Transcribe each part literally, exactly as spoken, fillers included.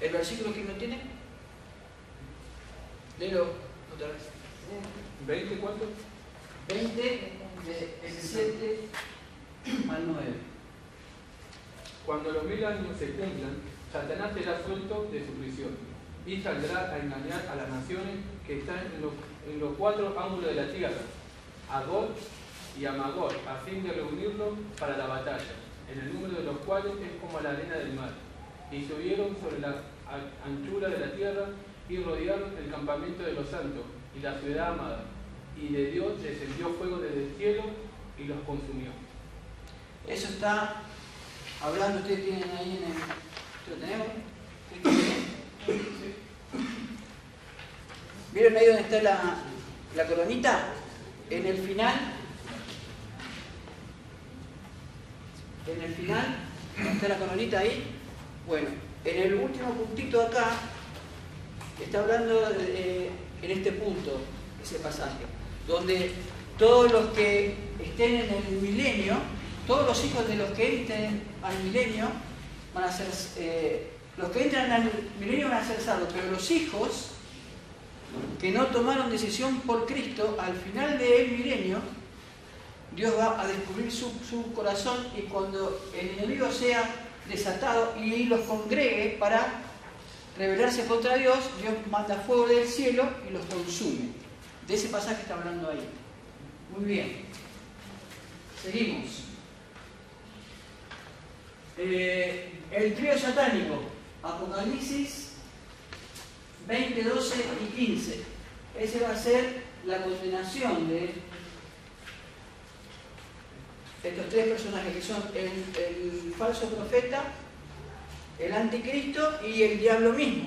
¿El versículo que no tiene? Léelo otra vez. ¿veinte cuánto? veinte, del siete al nueve. Cuando los mil años se cumplan, Satanás será suelto de su prisión y saldrá a engañar a las naciones que están en los, en los cuatro ángulos de la tierra, a Gog y a Magog, a fin de reunirlos para la batalla, en el número de los cuales es como la arena del mar. Y subieron sobre la anchura de la tierra y rodearon el campamento de los santos y la ciudad amada. Y de Dios descendió fuego desde el cielo y los consumió. Eso está hablando, ustedes tienen ahí en el... ¿Lo tenemos? ¿Vieron ahí donde está la, la coronita? En el final, en el final, está la coronita ahí. Bueno, en el último puntito acá, está hablando de, en este punto, ese pasaje, donde todos los que estén en el milenio, todos los hijos de los que entren al milenio, van a ser, eh, los que entran al milenio van a ser salvos, pero los hijos que no tomaron decisión por Cristo, al final del milenio, Dios va a descubrir su, su corazón, y cuando el enemigo sea desatado y los congregue para rebelarse contra Dios, Dios manda fuego del cielo y los consume. De ese pasaje está hablando ahí. Muy bien. Seguimos. Eh, el trío satánico, Apocalipsis veinte, doce y quince. Ese va a ser la continuación de estos tres personajes, que son el, el falso profeta, el anticristo y el diablo mismo.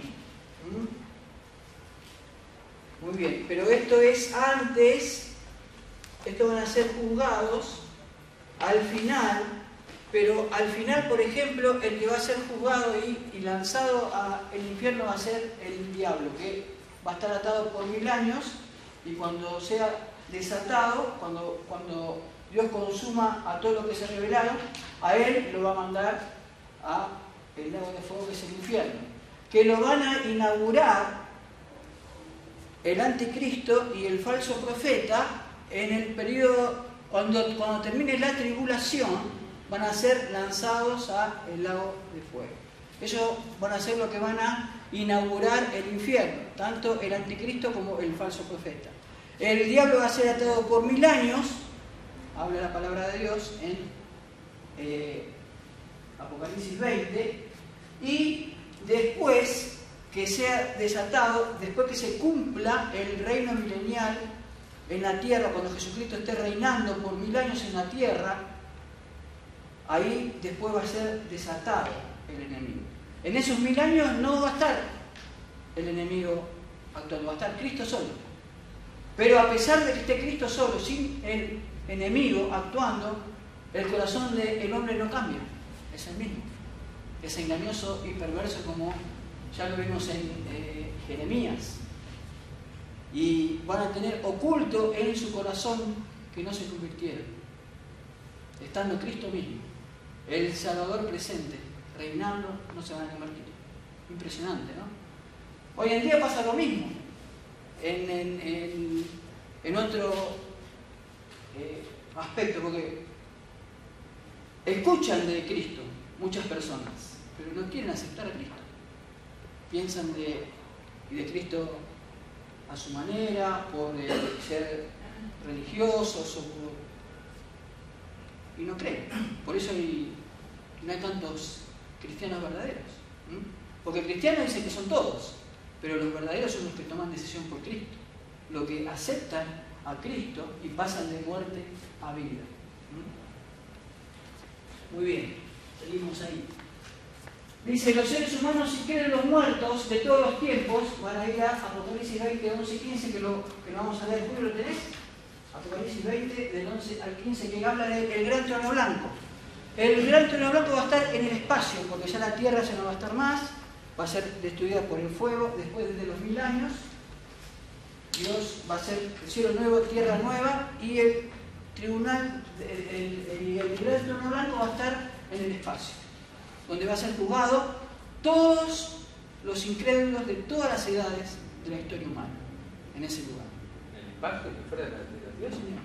¿Mm? Muy bien, pero esto es antes, estos van a ser juzgados al final. Pero al final, por ejemplo, el que va a ser juzgado y, y lanzado al infierno va a ser el diablo, que va a estar atado por mil años, y cuando sea desatado, cuando, cuando Dios consuma a todos los que se rebelaron, a él lo va a mandar a el lago de fuego, que es el infierno, que lo van a inaugurar el anticristo y el falso profeta en el periodo, cuando, cuando termine la tribulación. Van a ser lanzados al lago de fuego. Ellos van a ser los que van a inaugurar el infierno, tanto el anticristo como el falso profeta. El diablo va a ser atado por mil años, habla la palabra de Dios en eh, Apocalipsis veinte, y después que sea desatado, después que se cumpla el reino milenial en la tierra, cuando Jesucristo esté reinando por mil años en la tierra, ahí después va a ser desatado el enemigo. En esos mil años no va a estar el enemigo actuando, va a estar Cristo solo. Pero a pesar de que esté Cristo solo, sin el enemigo actuando, el corazón del hombre no cambia, es el mismo. Es engañoso y perverso, como ya lo vimos en eh, Jeremías. Y van a tener oculto en su corazón que no se convirtieron, estando Cristo mismo, el Salvador presente, reinando, no se van a convertir. Impresionante, ¿no? Hoy en día pasa lo mismo, en, en, en, en otro eh, aspecto, porque escuchan de Cristo muchas personas, pero no quieren aceptar a Cristo. Piensan de, de Cristo a su manera, por eh, ser religiosos, o por, y no creen. Por eso hay, no hay tantos cristianos verdaderos. ¿Mm? Porque cristianos dicen que son todos, pero los verdaderos son los que toman decisión por Cristo, los que aceptan a Cristo y pasan de muerte a vida. ¿Mm? Muy bien, seguimos ahí. Dice, los seres humanos, si quieren, los muertos de todos los tiempos, van a ir a Apocalipsis veinte, once y quince, que lo, que lo vamos a leer. ¿Julio lo tenés? Apocalipsis veinte, del once al quince, que habla del gran trono blanco. El gran trono blanco va a estar en el espacio, porque ya la tierra ya no va a estar más, va a ser destruida por el fuego después de los mil años. Dios va a hacer el cielo nuevo, tierra nueva, y el tribunal, el, el, el, el gran trono blanco va a estar en el espacio, donde va a ser juzgado todos los incrédulos de todas las edades de la historia humana, en ese lugar. ¿En el espacio que fuera de la Tierra? Dios mío.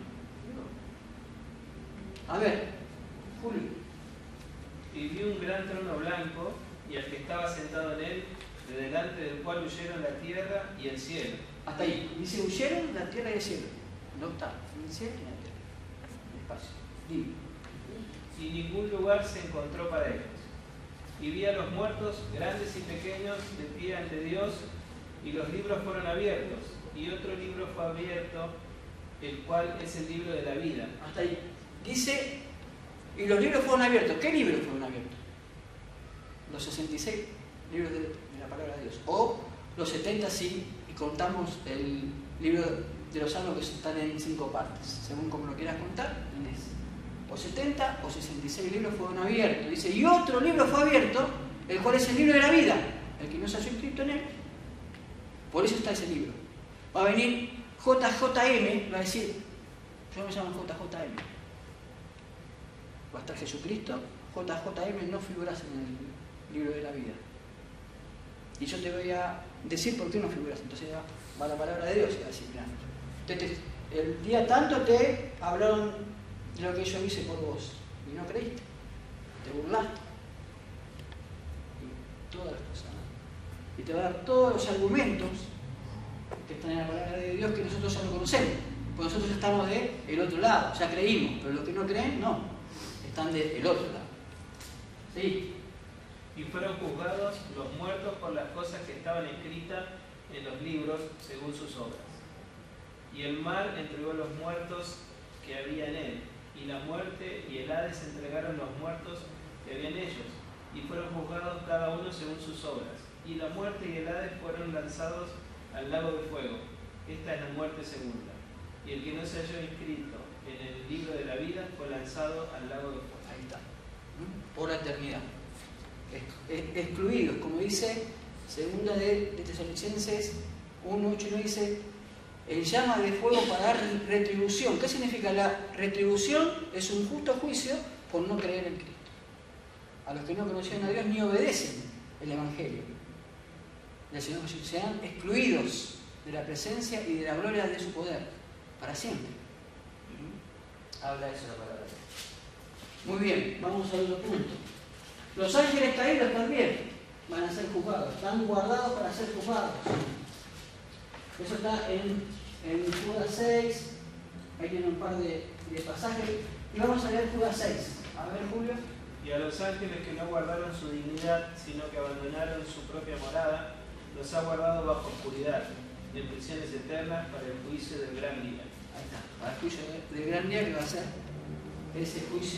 A ver, Julio. Y vi un gran trono blanco, y al que estaba sentado en él, de delante del cual huyeron la tierra y el cielo. Hasta ahí. Dice, huyeron la tierra y el cielo. No está, ni el cielo ni la tierra. El espacio. Dime. Y ningún lugar se encontró para ellos. Y vi a los muertos, grandes y pequeños, de pie ante Dios, y los libros fueron abiertos. Y otro libro fue abierto, el cual es el libro de la vida. Hasta ahí. Dice, y los libros fueron abiertos. ¿Qué libros fueron abiertos? Los sesenta y seis libros de, de la palabra de Dios. O los setenta si y contamos el libro de los Salmos, que están en cinco partes. Según como lo quieras contar, tenés o setenta o sesenta y seis libros fueron abiertos. Dice, y otro libro fue abierto, el cual es el libro de la vida. El que no se haya inscrito en él. Por eso está ese libro. Va a venir J J M, va a decir, yo me llamo J J M. Va a estar Jesucristo, J J M no figuras en el libro de la vida. Y yo te voy a decir por qué no figuras. Entonces va, va la palabra de Dios y va a decir, mira, te, te, el día tanto te hablaron de lo que yo hice por vos y no creíste, te burlaste y todas las cosas, ¿no? Y te va a dar todos los argumentos que están en la palabra de Dios que nosotros ya no conocemos, porque nosotros estamos del otro lado, ya creímos, pero los que no creen, no, están del otro lado. ¿Sí? Y fueron juzgados los muertos por las cosas que estaban escritas en los libros según sus obras. Y el mar entregó los muertos que había en él, y la muerte y el Hades entregaron los muertos que había en ellos, y fueron juzgados cada uno según sus obras. Y la muerte y el Hades fueron lanzados al lago de fuego. Esta es la muerte segunda. Y el que no se halló inscrito en el libro de la vida fue lanzado al lago de fuego. Ahí está. Por la eternidad. Excluidos, como dice segunda de, de Tesalonicenses uno ocho, no dice en llama de fuego para dar retribución. ¿Qué significa la retribución? Es un justo juicio por no creer en Cristo. A los que no conocieron a Dios ni obedecen el Evangelio del Señor Jesús, sean excluidos de la presencia y de la gloria de su poder para siempre. Habla eso la palabra. Muy bien, vamos al otro punto. Los ángeles caídos también van a ser juzgados, están guardados para ser juzgados. Eso está en, en Judas seis, ahí tiene un par de, de pasajes. Y vamos a leer Judas seis. A ver, Julio. Y a los ángeles que no guardaron su dignidad, sino que abandonaron su propia morada, los ha guardado bajo oscuridad, en prisiones eternas para el juicio del gran día. Ahí está, para el juicio del gran día que va a ser ese juicio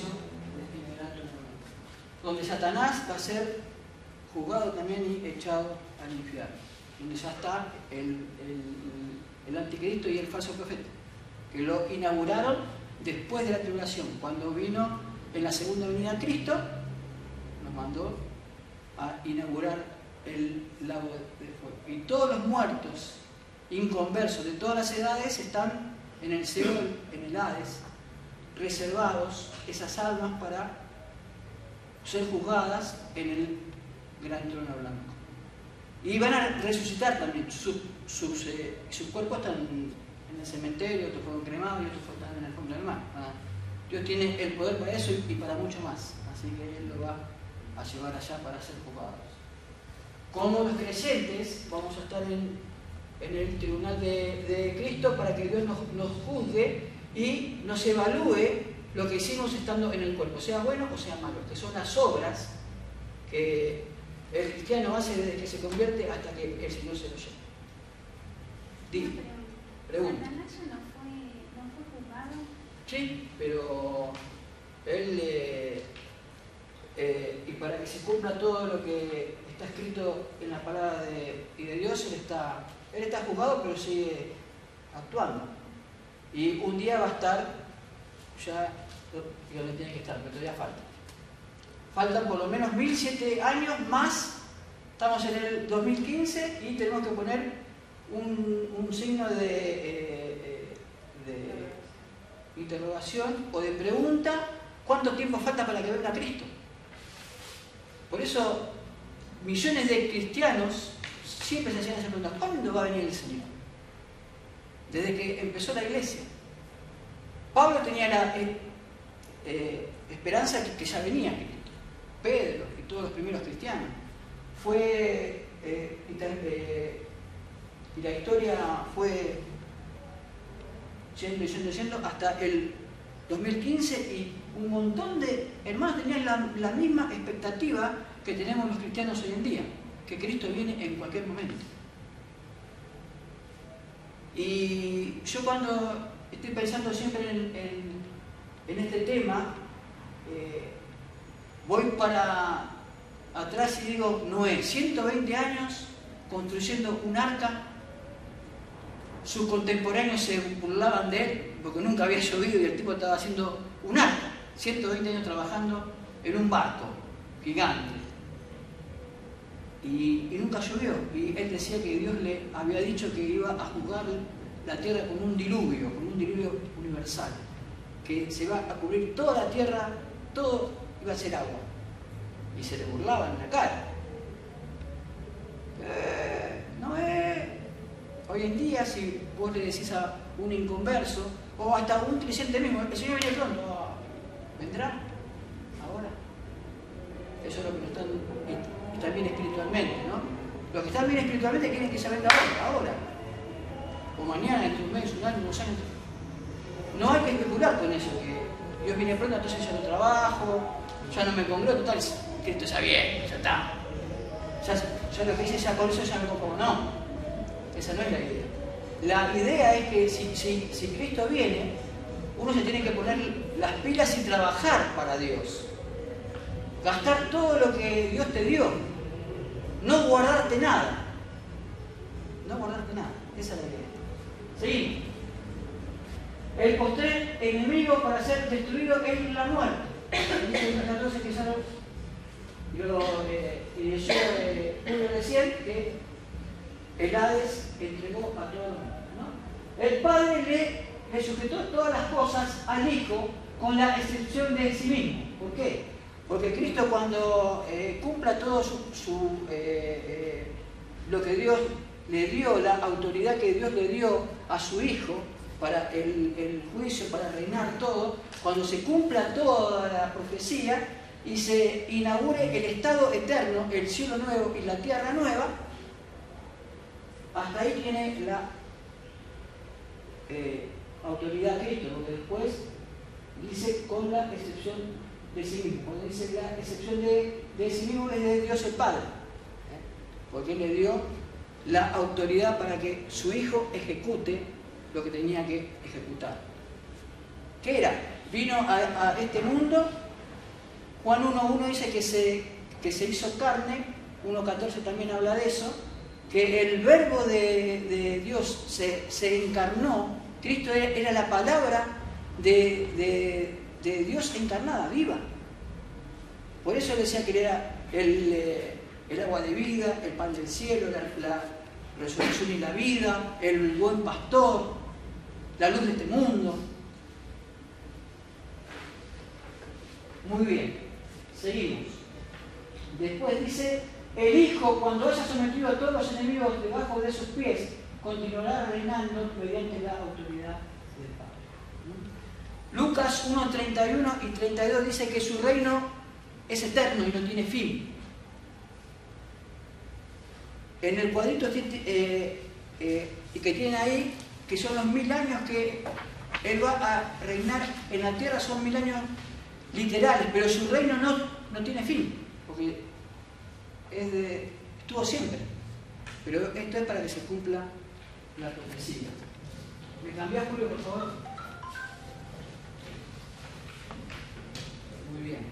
donde Satanás va a ser juzgado también y echado al infierno, donde ya está el, el, el anticristo y el falso profeta, que lo inauguraron después de la tribulación. Cuando vino en la segunda venida Cristo, nos mandó a inaugurar el lago de fuego. Y todos los muertos inconversos de todas las edades están en el Seol, en el Hades, reservados esas almas para ser juzgadas en el gran trono blanco. Y van a resucitar también. Sus, sus, eh, sus cuerpos están en el cementerio, otros fueron cremados y otros están en el fondo del mar. ¿Ah? Dios tiene el poder para eso y para mucho más. Así que Él lo va a llevar allá para ser juzgados. Como los creyentes, vamos a estar en, en el tribunal de, de Cristo para que Dios nos, nos juzgue y nos evalúe lo que hicimos estando en el cuerpo, sea bueno o sea malo, que son las obras que el cristiano hace desde que se convierte hasta que el Señor se lo lleva. Dime, pregunta. ¿Satanás no fue, no fue juzgado? Sí, pero él, eh, eh, y para que se cumpla todo lo que está escrito en la palabra de, y de Dios, él está, él está juzgado, pero sigue actuando. Y un día va a estar ya y donde tiene que estar, pero todavía falta. Faltan por lo menos mil siete años más. Estamos en el dos mil quince y tenemos que poner un, un signo de, eh, de interrogación o de pregunta. ¿Cuánto tiempo falta para que venga Cristo? Por eso millones de cristianos siempre se hacían esa pregunta: ¿cuándo va a venir el Señor? Desde que empezó la iglesia. Pablo tenía la eh, eh, esperanza de que ya venía Cristo. Pedro y todos los primeros cristianos. Fue eh, y, eh, y la historia fue yendo y yendo y yendo hasta el dos mil quince, y un montón de hermanos tenían la, la misma expectativa que tenemos los cristianos hoy en día, que Cristo viene en cualquier momento. Y yo cuando estoy pensando siempre en, en, en este tema, eh, voy para atrás y digo: Noé, ciento veinte años construyendo un arca, sus contemporáneos se burlaban de él porque nunca había llovido y el tipo estaba haciendo un arca, ciento veinte años trabajando en un barco gigante. Y, y nunca llovió. Y él decía que Dios le había dicho que iba a juzgar la tierra con un diluvio, con un diluvio universal, que se iba a cubrir toda la tierra, todo iba a ser agua. Y se le burlaban en la cara. Eh, no es... Hoy en día, si vos le decís a un inconverso, o hasta un creyente mismo: el Señor viene pronto, oh, ¿vendrá ahora? Eso es lo que nos están... Y, y también espiritualmente, ¿no? Los que están bien espiritualmente quieren que se venga ahora, ahora. O mañana, dentro de un mes, un año, unos años. No hay que especular con eso, que Dios viene pronto, entonces ya no trabajo, ya no me congrego, total, Cristo ya viene, ya está. Ya, ya lo que hice ya con eso ya me conformo. No, esa no es la idea. La idea es que si, si, si Cristo viene, uno se tiene que poner las pilas y trabajar para Dios. Gastar todo lo que Dios te dio. No guardarte nada. No guardarte nada. Esa es la idea. Seguimos. El postrer enemigo para ser destruido es la muerte. Dice en catorce que ya lo, yo eh, y yo eh, pude decir que el Hades entregó a todo el mundo, ¿no? El Padre le, le sujetó todas las cosas al Hijo, con la excepción de sí mismo. ¿Por qué? Porque Cristo, cuando eh, cumpla todo su, su eh, eh, lo que Dios le dio, la autoridad que Dios le dio a su Hijo para el, el juicio, para reinar todo, cuando se cumpla toda la profecía y se inaugure el estado eterno, el cielo nuevo y la tierra nueva, hasta ahí tiene la eh, autoridad Cristo, porque después dice con la excepción de sí mismo. Cuando dice la excepción de, de sí mismo es de Dios el Padre, ¿eh? Porque Él le dio la autoridad para que su Hijo ejecute lo que tenía que ejecutar. ¿Qué era? Vino a, a este mundo. Juan uno uno dice que se, que se hizo carne. uno catorce también habla de eso, que el verbo de, de Dios se, se encarnó. Cristo era, era la palabra de, de, de Dios encarnada, viva. Por eso decía que era el, eh, el agua de vida, el pan del cielo, la, la resurrección y la vida, el buen pastor, la luz de este mundo. Muy bien, seguimos. Después dice: el Hijo, cuando haya sometido a todos los enemigos debajo de sus pies, continuará reinando mediante la autoridad del Padre. Lucas uno, treinta y uno y treinta y dos dice que su reino es eterno y no tiene fin. En el cuadrito eh, eh, que tiene ahí, que son los mil años que Él va a reinar en la tierra, son mil años literales, pero su reino no, no tiene fin, porque es de, estuvo siempre. Pero esto es para que se cumpla la profecía. ¿Me cambiás, Julio, por favor? Muy bien.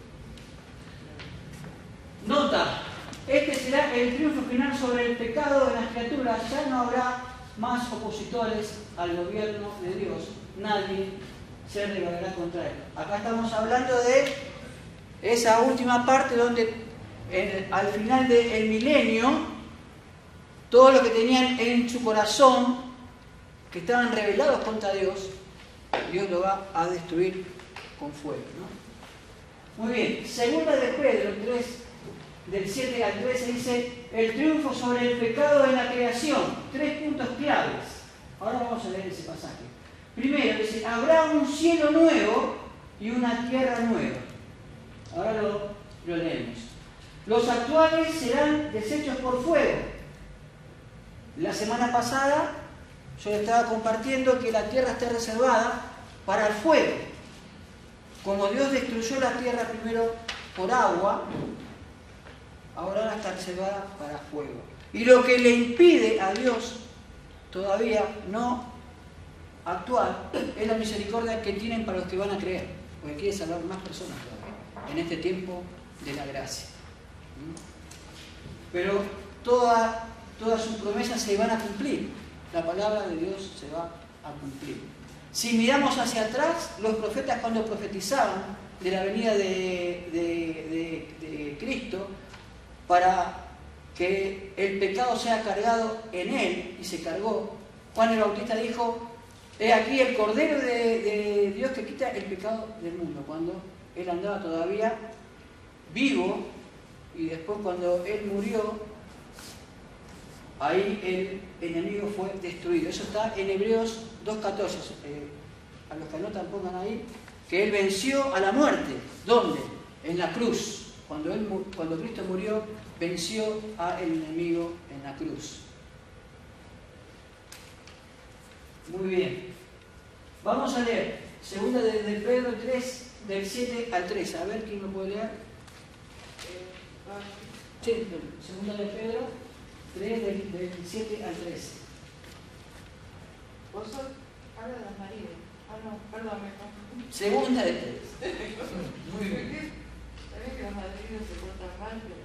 Nota, este será el triunfo final sobre el pecado de las criaturas. Ya no habrá más opositores al gobierno de Dios. Nadie se rebelará contra él. Acá estamos hablando de esa última parte donde eh, al final del milenio, todos los que tenían en su corazón, que estaban rebelados contra Dios, Dios lo va a destruir con fuego, ¿no? Muy bien, segunda de Pedro tres, del siete al trece, dice el triunfo sobre el pecado en la creación. Tres puntos claves. Ahora vamos a leer ese pasaje. Primero, dice, habrá un cielo nuevo y una tierra nueva. Ahora lo, lo leemos. Los actuales serán deshechos por fuego. La semana pasada yo le estaba compartiendo que la tierra está reservada para el fuego. Como Dios destruyó la tierra primero por agua, ahora está reservada para fuego. Y lo que le impide a Dios todavía no actuar es la misericordia que tienen para los que van a creer, porque quiere salvar más personas todavía en este tiempo de la gracia. Pero toda, todas sus promesas se van a cumplir. La palabra de Dios se va a cumplir. Si miramos hacia atrás, los profetas cuando profetizaban de la venida de, de, de, de Cristo para que el pecado sea cargado en Él, y se cargó, Juan el Bautista dijo, he aquí el Cordero de, de Dios que quita el pecado del mundo, cuando Él andaba todavía vivo, y después cuando Él murió, ahí el enemigo fue destruido. Eso está en Hebreos dos catorce. Eh, a los que anotan pongan ahí, que Él venció a la muerte. ¿Dónde? En la cruz. Cuando, él, cuando Cristo murió, venció al enemigo en la cruz. Muy bien. Vamos a leer segunda de, de Pedro tres, del siete al trece. A ver quién lo puede leer. Sí, segunda de Pedro tres, del, del siete al trece. Vos sos, habla de los maridos. Ah, no, perdón, me confundí. Segunda de Pedro. Muy bien. Sabés que los maridos se portan mal, pero...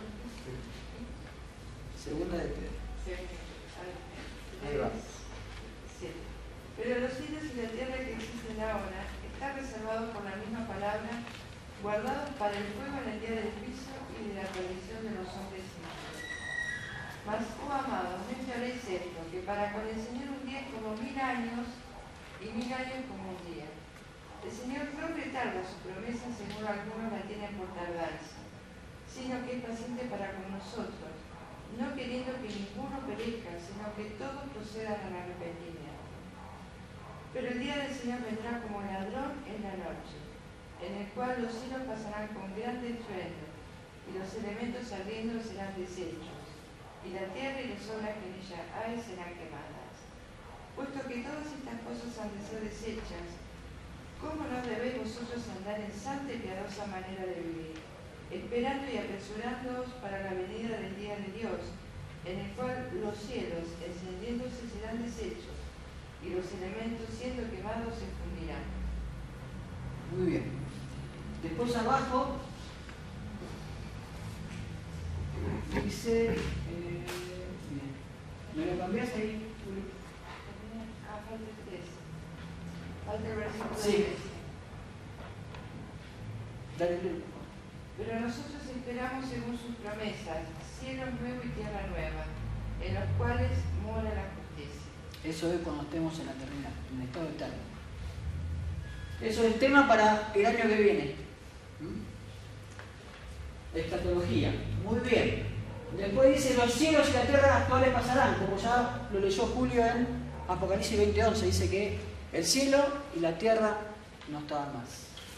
Segunda de Pedro. Sí, a ver. Ahí va. Sí. Pero los cielos y la tierra que existen ahora están reservados por la misma palabra, guardados para el fuego en el día del juicio y de la perdición de los hombres simples. Mas, oh amados, no ignoréis esto, que para con el Señor un día es como mil años y mil años como un día. El Señor no retarda su promesa según algunos la tienen por tardanza, sino que es paciente para con nosotros, no queriendo que ninguno perezca, sino que todos procedan al arrepentimiento. Pero el día del Señor vendrá como ladrón en la noche, en el cual los cielos pasarán con grande estruendo, y los elementos ardiendo serán deshechos, y la tierra y las obras que en ella hay serán quemadas. Puesto que todas estas cosas han de ser deshechas, ¿cómo no debéis vosotros andar en santa y piadosa manera de vivir, esperando y apresurándoos para la venida del día de Dios, en el cual los cielos, encendiéndose, serán deshechos, y los elementos, siendo quemados, se fundirán? Muy bien. Después abajo dice, eh, bien. ¿Me lo cambias ahí? Ah, falta el tres. Falta el versículo Sí. tres. Dale, dale. Pero nosotros esperamos según sus promesas, cielo nuevo y tierra nueva, en los cuales mora la justicia. Eso es cuando estemos en la eternidad, en el estado eterno. Eso es el tema para el año que viene. ¿Mm? Escatología. Muy bien. Después dice, los cielos y la tierra actuales pasarán, como ya lo leyó Julio en Apocalipsis veinte once. Dice que el cielo y la tierra no estaban más.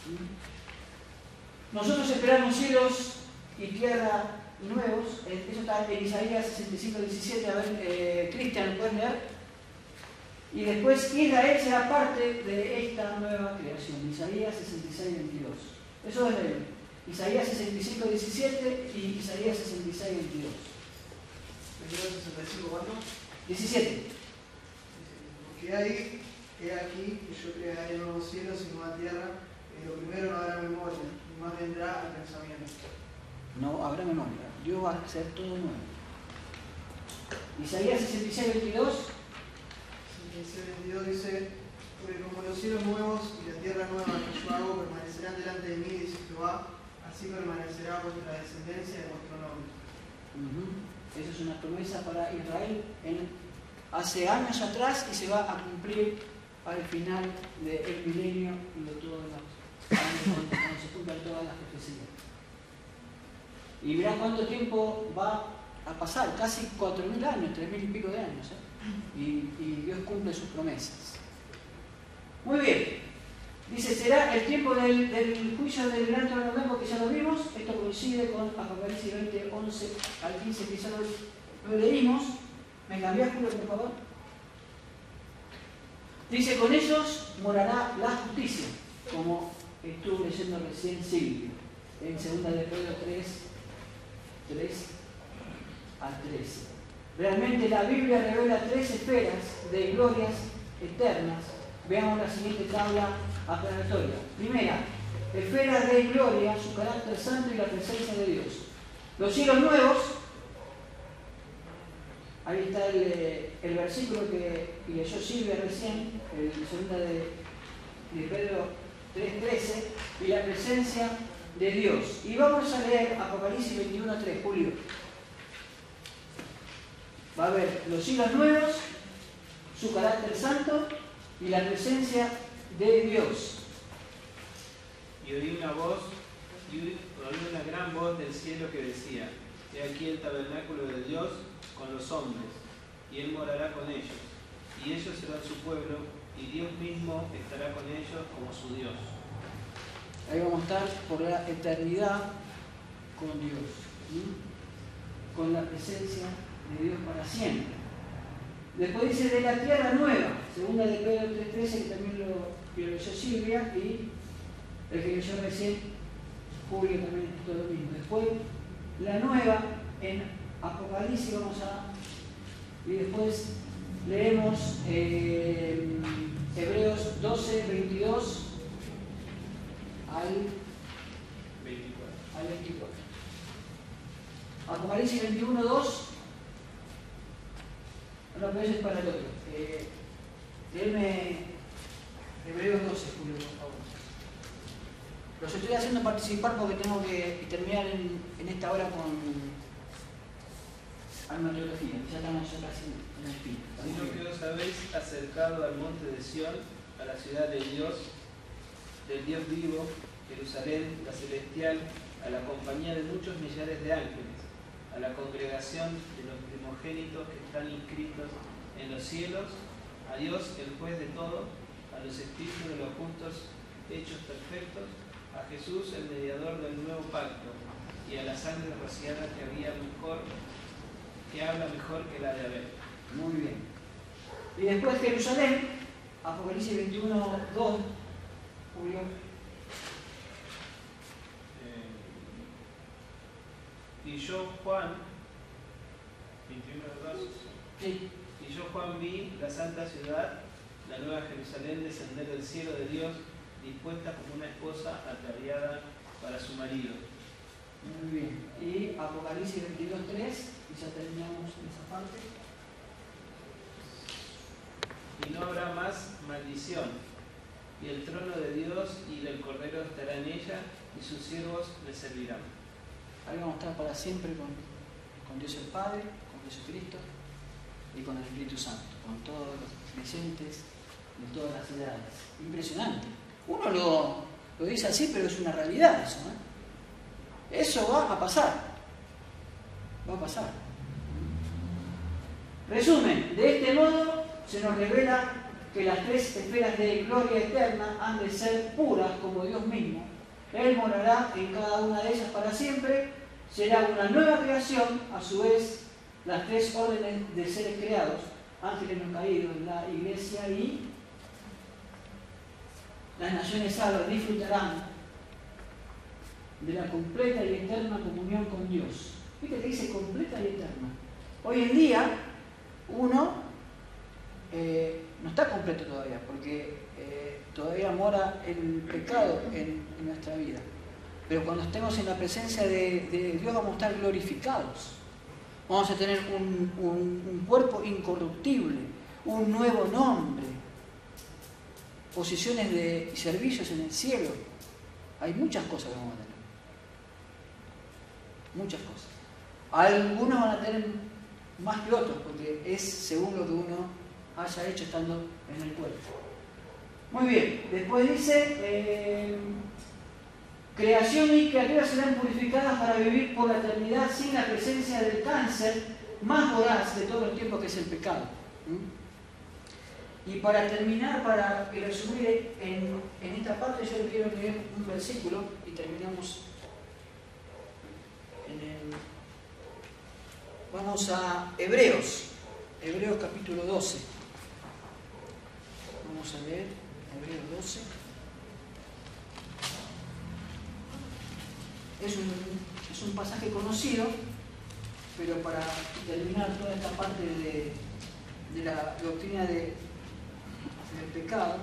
¿Mm? Nosotros esperamos cielos y tierra nuevos. Eso está en Isaías sesenta y cinco diecisiete. A ver, eh, Cristian, ¿lo puedes leer? Y después Israel será parte de esta nueva creación. Isaías sesenta y seis veintidós. Eso es de Isaías sesenta y cinco diecisiete y Isaías sesenta y seis veintidós. ¿Isaías sesenta y cinco cuánto? diecisiete. Porque ahí, he aquí, que yo crearé nuevos cielos y nueva tierra, y lo primero no habrá memoria, ni más vendrá al pensamiento. No habrá memoria. Dios va a hacer todo nuevo. Isaías sesenta y seis veintidós. veintidós dice, porque como los cielos nuevos y la tierra nueva que yo hago permanecerán delante de mí, dice Jehová, así permanecerá vuestra descendencia de vuestro nombre. Uh-huh. Esa es una promesa para Israel en, hace años atrás, y se va a cumplir al final del milenio y de todos los años cuando, cuando se cumplan todas las profecías. Y mirá cuánto tiempo va a pasar, casi cuatro mil años, tres mil y pico de años. ¿eh? Y, y Dios cumple sus promesas. Muy bien. Dice, será el tiempo del, del juicio del gran trono blanco, que ya lo vimos. Esto coincide con Apocalipsis veinte, once al quince, que ya lo, lo leímos. ¿Me cambiás, Julio, por favor? Dice, con ellos morará la justicia, como estuvo leyendo recién Silvio, en segunda de Pedro tres, tres al trece. Realmente la Biblia revela tres esferas de glorias eternas. Veamos la siguiente tabla aclaratoria. Primera, esfera de gloria, su carácter santo y la presencia de Dios. Los cielos nuevos, ahí está el, el versículo que leyó Silvia recién, el segunda de, de Pedro tres trece, y la presencia de Dios. Y vamos a leer Apocalipsis veintiuno tres, Julio. Va a ver los cielos nuevos, su carácter santo y la presencia de Dios. Y oí una voz, y oí una gran voz del cielo que decía: He aquí el tabernáculo de Dios con los hombres, y Él morará con ellos, y ellos serán su pueblo, y Dios mismo estará con ellos como su Dios. Ahí vamos a estar por la eternidad con Dios, ¿sí? Con la presencia de Dios para siempre. Después dice de la tierra nueva, segunda de Pedro tres trece, que también lo, lo leyó Silvia, y el que leyó recién Julio también es todo lo mismo. Después la nueva en Apocalipsis, vamos a, y después leemos eh, Hebreos doce, veintidós al veinticuatro. al veinticuatro. Apocalipsis veintiuno, dos. No, pero ese es para el otro. Eh, léeme Hebreos doce, Julio, por favor. Los estoy haciendo participar porque tengo que terminar en, en esta hora con armatología. Ya estamos ya casi en el fin. Sino que os habéis acercado al monte de Sión, a la ciudad de Dios, del Dios vivo, Jerusalén, la celestial, a la compañía de muchos millares de ángeles, a la congregación de los primogénitos que están inscritos en los cielos, a Dios, el juez de todo, a los espíritus de los justos hechos perfectos, a Jesús, el mediador del nuevo pacto, y a la sangre rociada que había mejor, que habla mejor que la de Abel. Muy bien. Y después Jerusalén, Apocalipsis veintiuno, dos, Julio. Y yo, Juan, veintiuno dos, Sí. y yo, Juan, vi la santa ciudad, la nueva Jerusalén, descender del cielo de Dios, dispuesta como una esposa ataviada para su marido. Muy bien. Y Apocalipsis veintidós, tres, y ya terminamos esa parte. Y no habrá más maldición, y el trono de Dios y del Cordero estará en ella, y sus siervos le servirán. Ahí vamos a estar para siempre con, con Dios el Padre, con Jesucristo y con el Espíritu Santo, con todos los creyentes de todas las edades. Impresionante. Uno lo, lo dice así, pero es una realidad eso, ¿eh? Eso va a pasar. Va a pasar. Resumen, de este modo se nos revela que las tres esferas de gloria eterna han de ser puras como Dios mismo. Él morará en cada una de ellas para siempre. Será una nueva creación, a su vez, las tres órdenes de seres creados, ángeles no caídos, la iglesia y las naciones salvas disfrutarán de la completa y eterna comunión con Dios. Fíjate que dice completa y eterna. Hoy en día, uno eh, no está completo todavía, porque eh, todavía mora el pecado en, en nuestra vida. Pero cuando estemos en la presencia de, de Dios vamos a estar glorificados. Vamos a tener un, un, un cuerpo incorruptible, un nuevo nombre, posiciones de servicios en el cielo. Hay muchas cosas que vamos a tener. Muchas cosas. Algunos van a tener más que otros, porque es según lo que uno haya hecho estando en el cuerpo. Muy bien, después dice, eh, Creación y criaturas serán purificadas para vivir por la eternidad sin la presencia del cáncer más voraz de todos los tiempos, que es el pecado. ¿Mm? Y para terminar, para resumir en, en esta parte, yo quiero leer un versículo y terminamos en el... Vamos a Hebreos, Hebreos capítulo doce. Vamos a leer Hebreos doce. Es un, es un pasaje conocido, pero para terminar toda esta parte de, de la doctrina de, del pecado,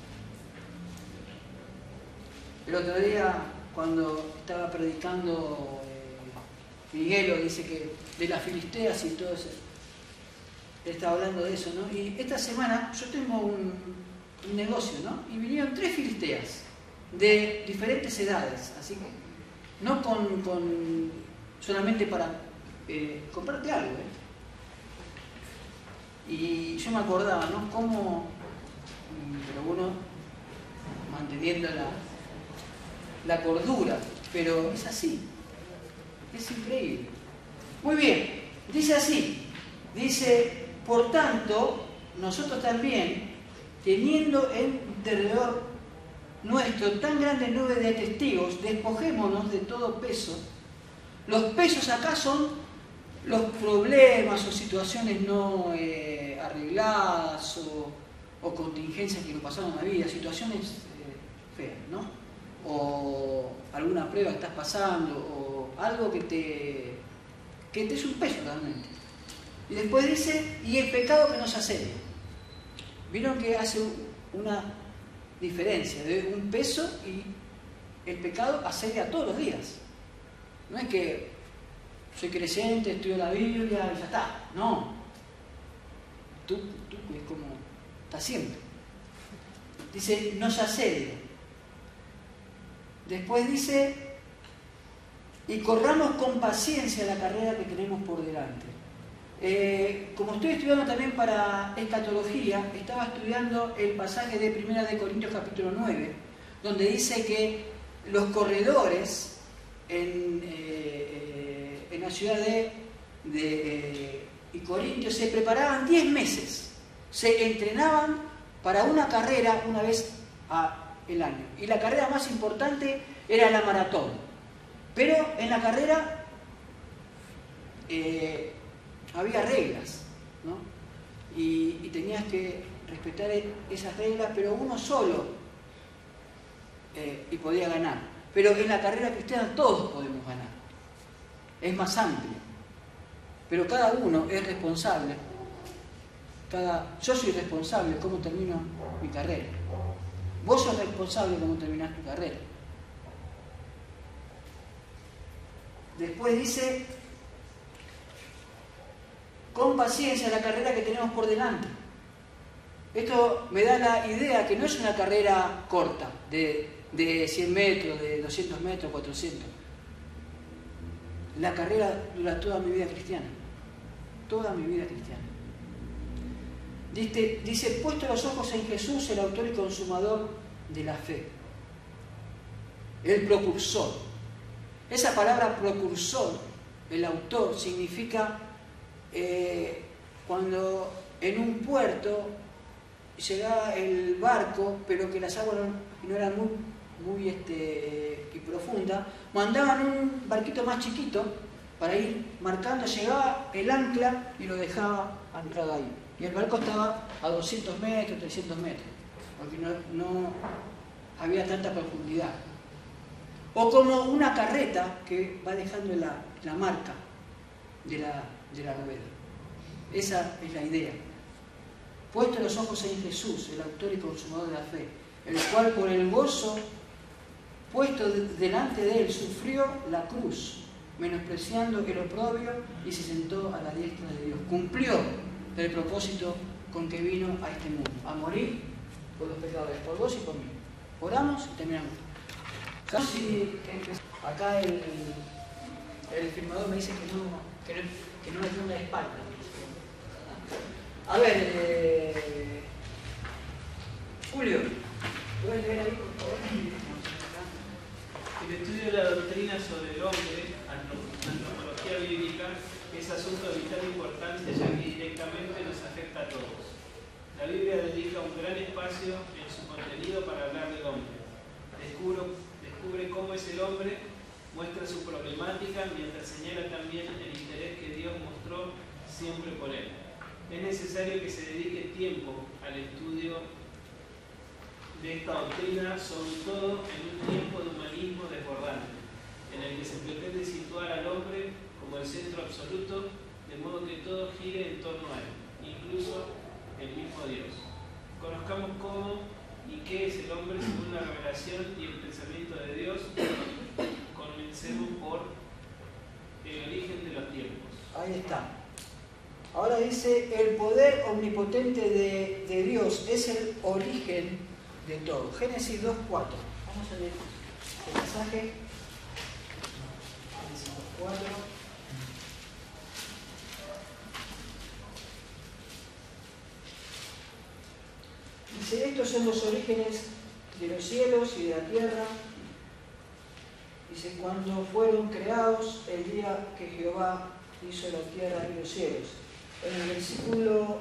el otro día cuando estaba predicando eh, Miguelo, dice que de las filisteas y todo eso, estaba hablando de eso, ¿no? Y esta semana yo tengo un, un negocio, ¿no? Y vinieron tres filisteas de diferentes edades, así que no con, con solamente para eh, comprarte algo, ¿eh? Y yo me acordaba, ¿no? Cómo, pero uno manteniendo la, la cordura, pero es así, es increíble. Muy bien, dice así, dice, por tanto, nosotros también, teniendo en derredor nuestro tan grande nube de testigos, despojémonos de todo peso. Los pesos acá son los problemas o situaciones no eh, arregladas o, o contingencias que nos pasaron en la vida, situaciones eh, feas, ¿no? O alguna prueba que estás pasando o algo que te, que te es un peso realmente. Y después dice, y el pecado que nos asedia. Vieron que hace una diferencia de un peso, y el pecado asedia todos los días. No es que soy creyente, estudio la Biblia y ya está. No. Tú, tú es como está siempre. Dice, nos asedia. Después dice, y corramos con paciencia la carrera que tenemos por delante. Eh, como estoy estudiando también para escatología, estaba estudiando el pasaje de primera de Corintios capítulo nueve, donde dice que los corredores en, eh, en la ciudad de, de eh, Corintios se preparaban diez meses, se entrenaban para una carrera una vez al año. Y la carrera más importante era la maratón. Pero en la carrera eh, había reglas, ¿no? Y, y tenías que respetar esas reglas, pero uno solo eh, y podía ganar. Pero en la carrera cristiana todos podemos ganar. Es más amplia. Pero cada uno es responsable. Cada, yo soy responsable de cómo termino mi carrera. Vos sos responsable de cómo terminás tu carrera. Después dice, con paciencia la carrera que tenemos por delante. Esto me da la idea que no es una carrera corta, de, de cien metros, de doscientos metros, cuatrocientos. La carrera dura toda mi vida cristiana. Toda mi vida cristiana. Dice, dice, puesto los ojos en Jesús, el autor y consumador de la fe. El precursor. Esa palabra precursor, el autor, significa eh, cuando en un puerto llegaba el barco, pero que las aguas no, no eran muy, muy este, y profundas, mandaban un barquito más chiquito para ir marcando, llegaba el ancla y lo dejaba anclado ahí. Y el barco estaba a doscientos metros, trescientos metros, porque no, no había tanta profundidad. O como una carreta que va dejando la, la marca de la, de la rueda. Esa es la idea. Puesto los ojos en Jesús, el autor y consumador de la fe, el cual por el gozo puesto de, delante de él sufrió la cruz, menospreciando el oprobio, y se sentó a la diestra de Dios. Cumplió el propósito con que vino a este mundo, a morir por los pecadores, por vos y por mí. Oramos y terminamos. Si acá el, el firmador me dice que no, que no, que no le tengo la espalda. A ver, eh, Julio, ¿puedes leer ahí, por favor? asunto de vital importancia ya que directamente nos afecta a todos. La Biblia dedica un gran espacio en su contenido para hablar del hombre. Descubro, descubre cómo es el hombre, muestra su problemática, mientras señala también el interés que Dios mostró siempre por él. Es necesario que se dedique tiempo al estudio de esta doctrina, sobre todo en un tiempo de humanismo desbordante, en el que se pretende situar al hombre como el centro absoluto, de modo que todo gire en torno a él, incluso el mismo Dios. Conozcamos cómo y qué es el hombre según la revelación y el pensamiento de Dios. Comencemos por el origen de los tiempos. Ahí está. Ahora dice, el poder omnipotente de, de Dios es el origen de todo. Génesis dos cuatro. Vamos a leer el pasaje. Génesis dos cuatro. Dice, estos son los orígenes de los cielos y de la tierra. Dice, cuando fueron creados el día que Jehová hizo la tierra y los cielos. En el versículo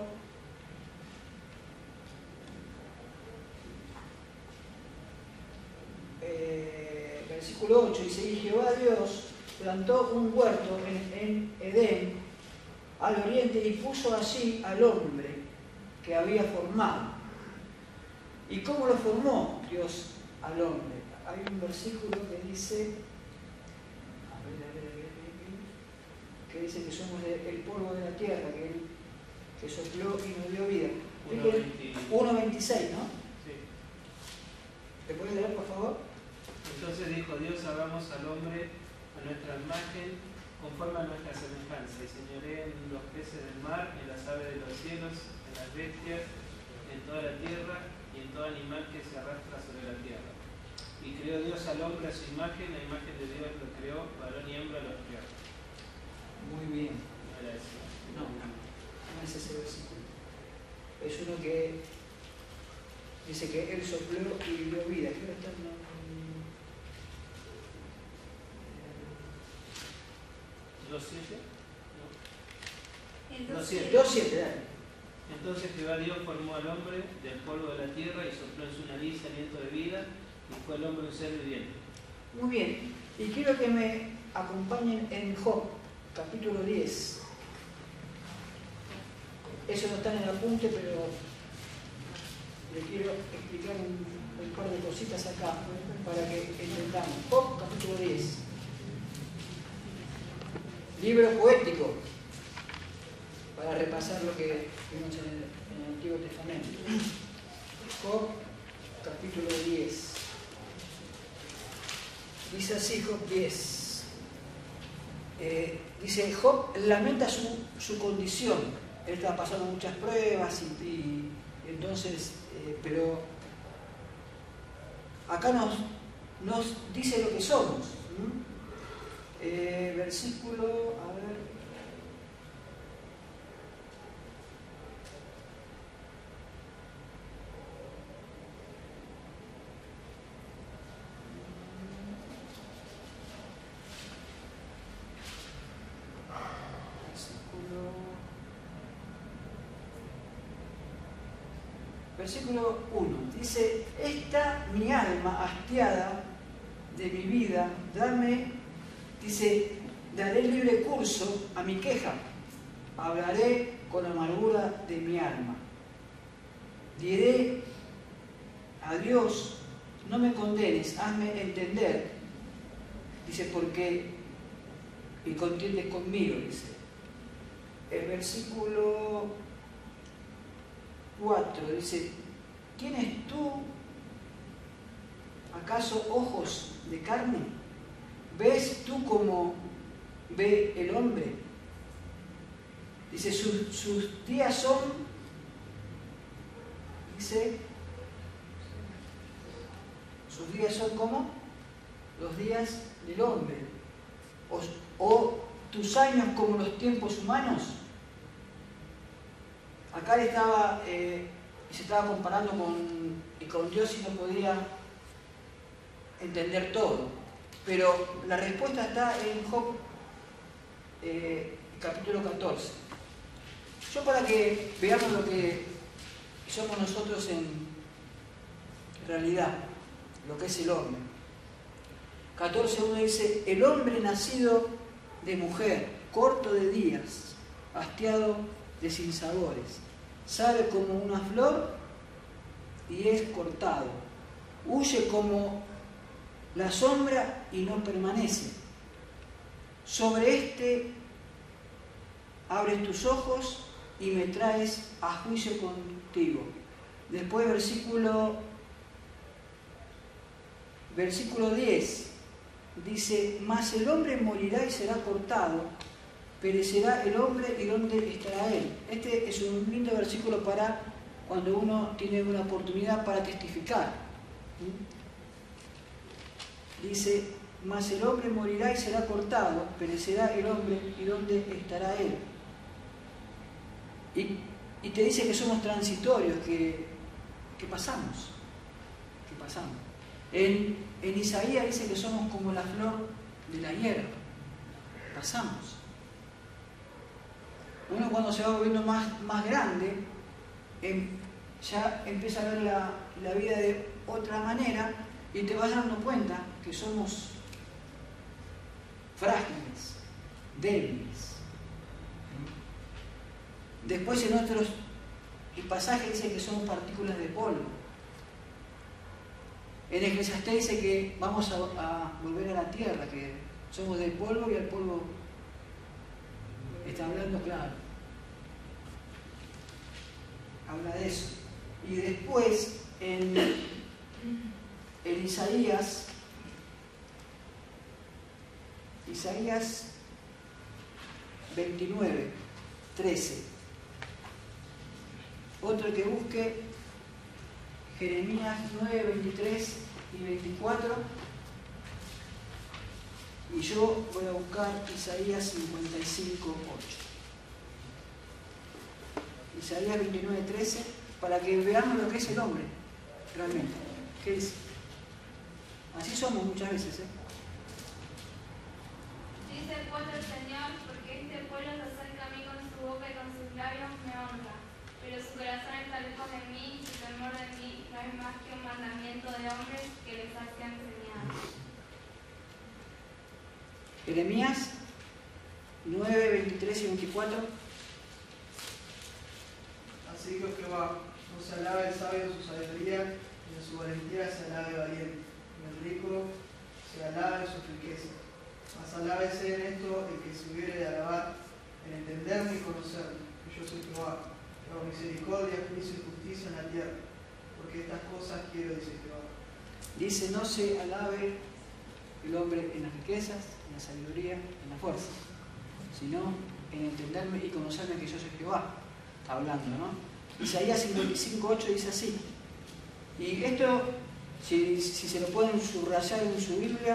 eh, versículo ocho dice, y Jehová Dios plantó un huerto en, en Edén al oriente y puso allí al hombre que había formado. ¿Y cómo lo formó Dios al hombre? Hay un versículo que dice, a ver, a ver, a ver, a ver, que dice que somos de, el polvo de la tierra, que él que sopló y nos dio vida. uno veintiséis, ¿no? Sí. ¿Te puedes leer, por favor? Entonces dijo Dios, hagamos al hombre a nuestra imagen, conforme a nuestra semejanza, y señoré en los peces del mar, en las aves de los cielos, en las bestias, en toda la tierra y en todo animal que se arrastra sobre la tierra. Y creó Dios al hombre a su imagen, la imagen de Dios lo creó, varón y hembra los creó. Muy bien. No era eso. No, no, no es ese versículo. Es uno que dice que él sopló y dio vida. ¿Qué hora está? No, ¿dos siete? El No, dos siete. dos siete, dale. Entonces Jehová Dios formó al hombre del polvo de la tierra y sopló en su nariz aliento de vida, y fue el hombre un ser viviente. Muy bien. Y quiero que me acompañen en Job, capítulo diez. Eso no está en el apunte, pero le quiero explicar un, un par de cositas acá para que entendamos. Job, capítulo diez. Libro poético, para repasar lo que vimos en el, en el Antiguo Testamento. Job, capítulo diez. Dice así Job diez. Eh, dice, Job lamenta su, su condición. Él estaba pasando muchas pruebas y, y entonces, eh, pero acá nos, nos dice lo que somos. ¿Mm? Eh, versículo, a ver. Versículo uno, dice, esta mi alma hastiada de mi vida, dame, dice, daré libre curso a mi queja, hablaré con amargura de mi alma. Diré a Dios, no me condenes, hazme entender, dice, porque y contiendes conmigo, dice. El versículo cuatro dice, ¿tienes tú acaso ojos de carne? ¿Ves tú como ve el hombre? Dice, sus, sus días son, dice, sus días son como los días del hombre, o, o tus años como los tiempos humanos. Acá él estaba, eh, se estaba comparando con, y con Dios y no podía entender todo. Pero la respuesta está en Job, eh, capítulo catorce. Yo para que veamos lo que somos nosotros en realidad, lo que es el hombre. catorce uno dice, el hombre nacido de mujer, corto de días, hastiado de sinsabores, sale como una flor y es cortado, huye como la sombra y no permanece. Sobre este abres tus ojos y me traes a juicio contigo. Después versículo, versículo diez dice, mas el hombre morirá y será cortado, perecerá el hombre y dónde estará él. Este es un lindo versículo para cuando uno tiene una oportunidad para testificar. Dice, mas el hombre morirá y será cortado, perecerá el hombre y dónde estará él. Y, y te dice que somos transitorios, que, que pasamos, que pasamos. En, en Isaías dice que somos como la flor de la hierba, pasamos. Uno cuando se va volviendo más, más grande, em, ya empieza a ver la, la vida de otra manera y te vas dando cuenta que somos frágiles, débiles. Después en otros el pasaje dice que somos partículas de polvo. En Eclesiastés dice que vamos a, a volver a la tierra, que somos del polvo y al polvo está hablando claro. Habla de eso. Y después en, en Isaías, Isaías veintinueve, trece. Otro que busque Jeremías nueve, veintitrés y veinticuatro. Y yo voy a buscar Isaías cincuenta y cinco, ocho. Isaías veintinueve, trece, para que veamos lo que es el hombre, realmente. ¿Qué dice? Así somos muchas veces, ¿eh? Dice pues el Señor, porque este pueblo se acerca a mí con su boca y con sus labios me honra, pero su corazón está lejos de mí y su temor de mí no es más que un mandamiento de hombres que les hace enseñar. Jeremías nueve, veintitrés y veinticuatro. Así que Jehová, no se alabe el sabio en su sabiduría, y en su valentía se alabe el valiente, y el rico se alabe en su riqueza. Mas alábese en esto el que se hubiere de alabar, en entenderme y conocerme, que yo soy Jehová, que hago misericordia, juicio y justicia en la tierra, porque estas cosas quiero, dice Jehová. Dice, no se alabe el hombre en las riquezas, en la sabiduría, en la fuerza, sino en entenderme y conocerme que yo soy Jehová. Está hablando, ¿no? Isaías cincuenta y cinco, ocho dice así. Y esto, si, si se lo pueden subrayar en su Biblia,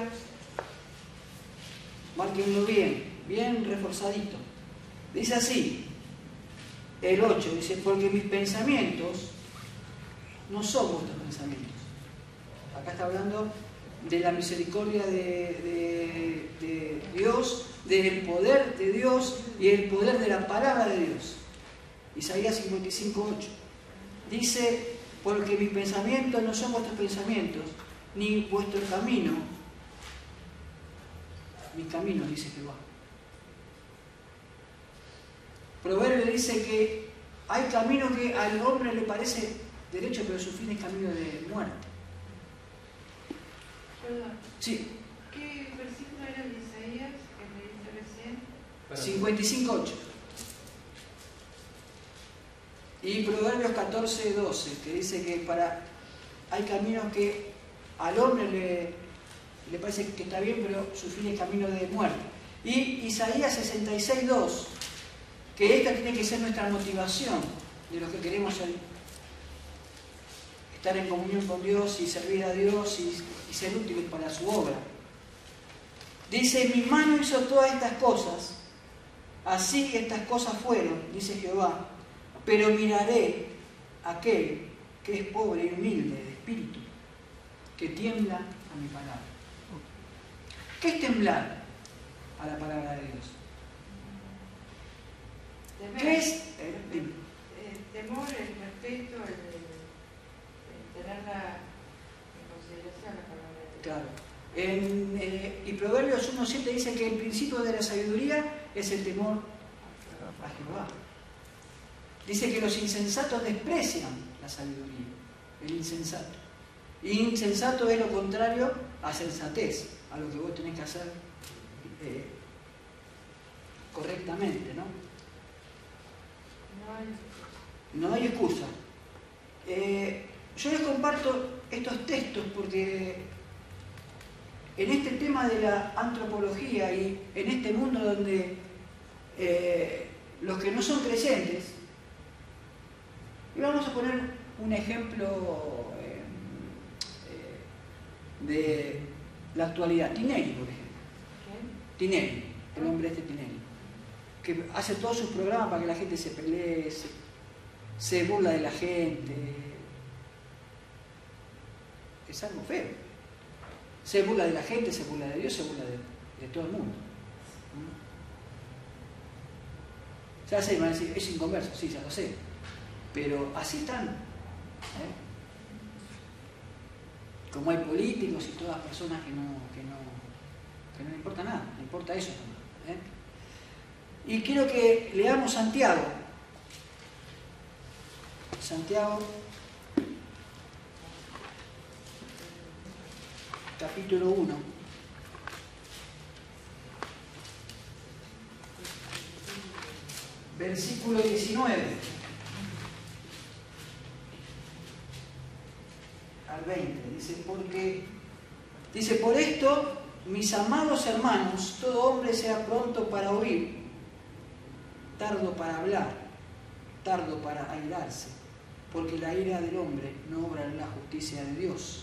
márquenlo bien, bien reforzadito. Dice así, el ocho, dice, porque mis pensamientos no son vuestros pensamientos. Acá está hablando de la misericordia de, de, de Dios, del poder de Dios y el poder de la palabra de Dios. Isaías cincuenta y cinco, ocho. Dice, porque mis pensamientos no son vuestros pensamientos, ni vuestro camino, mis caminos, dice Jehová. Proverbio dice que hay camino que al hombre le parece derecho, pero su fin es camino de muerte. Perdón. Sí. ¿Qué versículo era el de Isaías que leíste recién? cincuenta y cinco, ocho. Y Proverbios catorce, doce, que dice que para hay caminos que al hombre le, le parece que está bien, pero su fin es camino de muerte. Y Isaías sesenta y seis, dos, que esta tiene que ser nuestra motivación de los que queremos ser, estar en comunión con Dios y servir a Dios y, y ser útiles para su obra. Dice, mi mano hizo todas estas cosas, así estas cosas fueron, dice Jehová, pero miraré a aquel que es pobre y humilde de espíritu, que tiembla a mi palabra. ¿Qué es temblar a la palabra de Dios? Temer. ¿Qué es? Eh, dime. El temor, el respeto, el, el tenerla en consideración la palabra de Dios. Claro. En, eh, y Proverbios uno siete dice que el principio de la sabiduría es el temor a Jehová. Dice que los insensatos desprecian la sabiduría, el insensato. Y insensato es lo contrario a sensatez, a lo que vos tenés que hacer eh, correctamente, ¿no? No hay No hay excusa. Eh, yo les comparto estos textos porque en este tema de la antropología y en este mundo donde eh, los que no son creyentes, y vamos a poner un ejemplo eh, eh, de la actualidad, Tinelli, por ejemplo. ¿Quién? Tinelli, el hombre este Tinelli, que hace todos sus programas para que la gente se pelee, se, se burla de la gente. Es algo feo. Se burla de la gente, se burla de Dios, se burla de, de todo el mundo. ¿Mm? Ya sé, me van a decir, es inconverso, sí, ya lo sé. Pero así están. ¿eh? Como hay políticos y todas personas que no, que no, que no le importa nada, le importa eso. ¿eh? Y quiero que leamos Santiago. Santiago, capítulo uno. Versículo diecinueve al veinte. Dice, porque, dice, por esto, mis amados hermanos, todo hombre sea pronto para oír, tardo para hablar, tardo para airarse, porque la ira del hombre no obra en la justicia de Dios.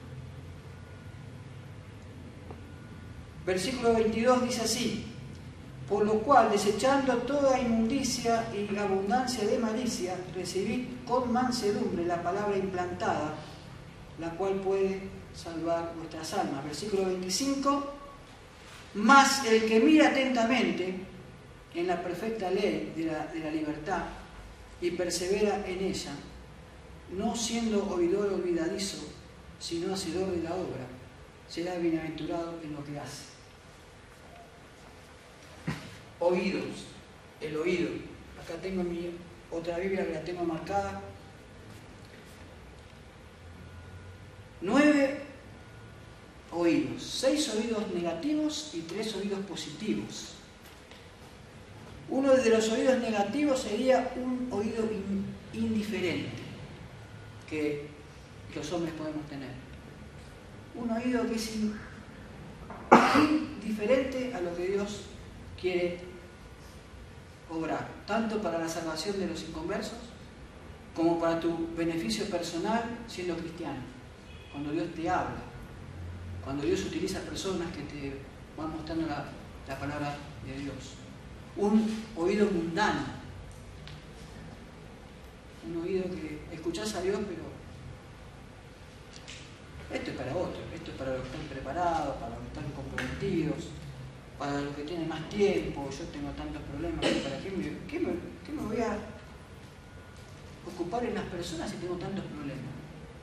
Versículo veintidós dice así, por lo cual, desechando toda inmundicia y abundancia de malicia, recibid con mansedumbre la palabra implantada, la cual puede salvar vuestras almas. Versículo veinticinco, mas el que mira atentamente en la perfecta ley de la, de la libertad y persevera en ella, no siendo oidor olvidadizo, sino hacedor de la obra, será bienaventurado en lo que hace. Oídos, el oído. Acá tengo mi otra Biblia que la tengo marcada. Nueve oídos, seis oídos negativos y tres oídos positivos. Uno de los oídos negativos sería un oído in, indiferente que los hombres podemos tener. Un oído que es in, indiferente a lo que Dios quiere obrar, tanto para la salvación de los inconversos como para tu beneficio personal siendo cristiano. Cuando Dios te habla, cuando Dios utiliza personas que te van mostrando la, la palabra de Dios. Un oído mundano, un oído que escuchás a Dios, pero esto es para otros, esto es para los que están preparados, para los que están comprometidos, para los que tienen más tiempo. Yo tengo tantos problemas, ¿para qué me, qué me, qué me voy a ocupar en las personas si tengo tantos problemas?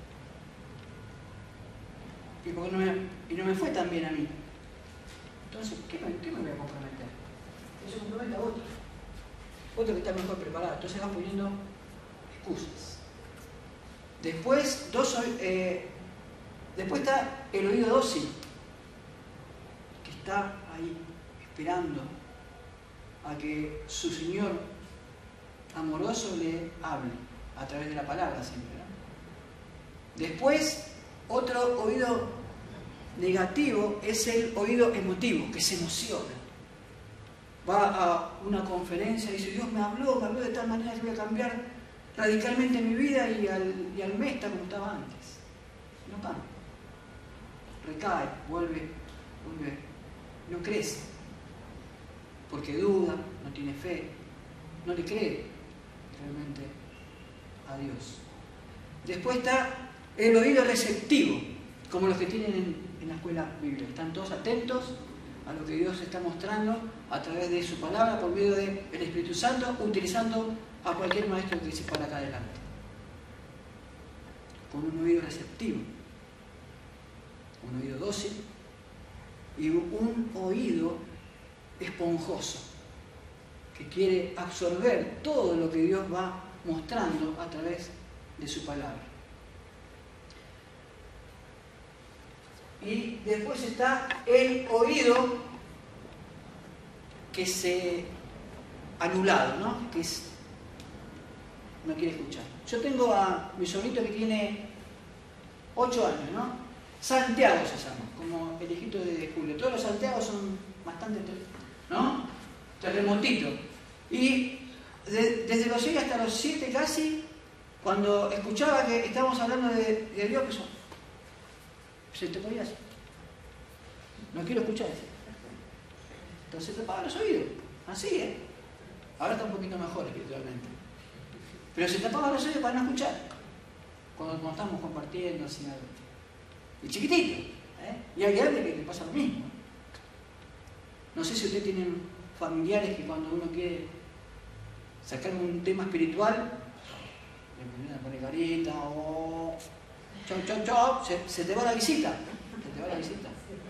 Y, porque no me, y no me fue tan bien a mí. Entonces, ¿qué me, qué me voy a comprometer? Que se comprometa a otro. Otro que está mejor preparado. Entonces van poniendo excusas. Después, dos, eh, después está el oído dócil, que está ahí esperando a que su Señor amoroso le hable a través de la palabra siempre, ¿no? Después, otro oído negativo es el oído emotivo, que se emociona. Va a una conferencia y dice, Dios me habló, me habló de tal manera que voy a cambiar radicalmente mi vida, y al, y al mes está como estaba antes. No cambia. Recae, vuelve, vuelve, no crece. Porque duda, no tiene fe, no le cree realmente a Dios. Después está el oído receptivo, como los que tienen en, en la escuela bíblica. Están todos atentos a lo que Dios está mostrando a través de su palabra, por medio del Espíritu Santo, utilizando a cualquier maestro que se para acá adelante. Con un oído receptivo, un oído dócil y un oído esponjoso, que quiere absorber todo lo que Dios va mostrando a través de su palabra. Y después está el oído que se anulado, ¿no? Que es, no quiere escuchar. Yo tengo a mi sobrinito que tiene ocho años, ¿no? Santiago se llama, como el hijito de Julio. Todos los Santiagos son bastante, ¿no? Terremotitos. Y de, desde los seis hasta los siete casi, cuando escuchaba que estábamos hablando de, de Dios, pues se te podía hacer. No quiero escuchar eso. Entonces te apagan los oídos. Así, ¿eh? Ahora está un poquito mejor espiritualmente. Pero se te apagan los oídos para no escuchar. Cuando, cuando estamos compartiendo así algo. Y chiquitito, ¿eh? Y hay alguien que le pasa lo mismo. No sé si ustedes tienen familiares que cuando uno quiere sacar un tema espiritual, le ponen a poner carita o chau, chau, chau, se, se te va la visita. Se te va la visita.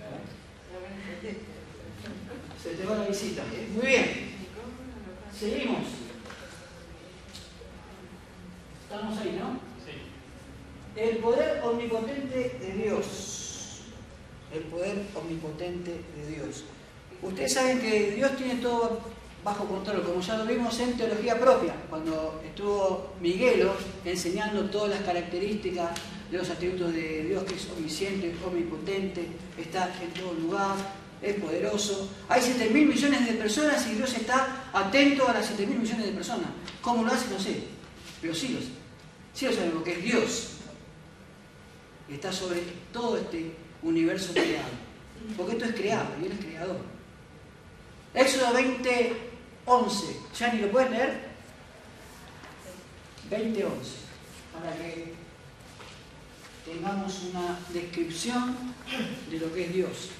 Se te va la visita. Muy bien. Seguimos. Estamos ahí, ¿no? Sí. El poder omnipotente de Dios. El poder omnipotente de Dios. Ustedes saben que Dios tiene todo bajo control, como ya lo vimos en teología propia, cuando estuvo Miguelo enseñando todas las características de los atributos de Dios, que es omnisciente, omnipotente, está en todo lugar, es poderoso. Hay siete mil millones de personas y Dios está atento a las siete mil millones de personas. ¿Cómo lo hace? No sé, pero sí lo sé. Sí lo sabemos, que es Dios. Y está sobre todo este universo creado. Porque esto es creado y Él es creador. Éxodo veinte, once. ¿Ya ni lo puedes leer? veinte, once. Para que tengamos una descripción de lo que es Dios.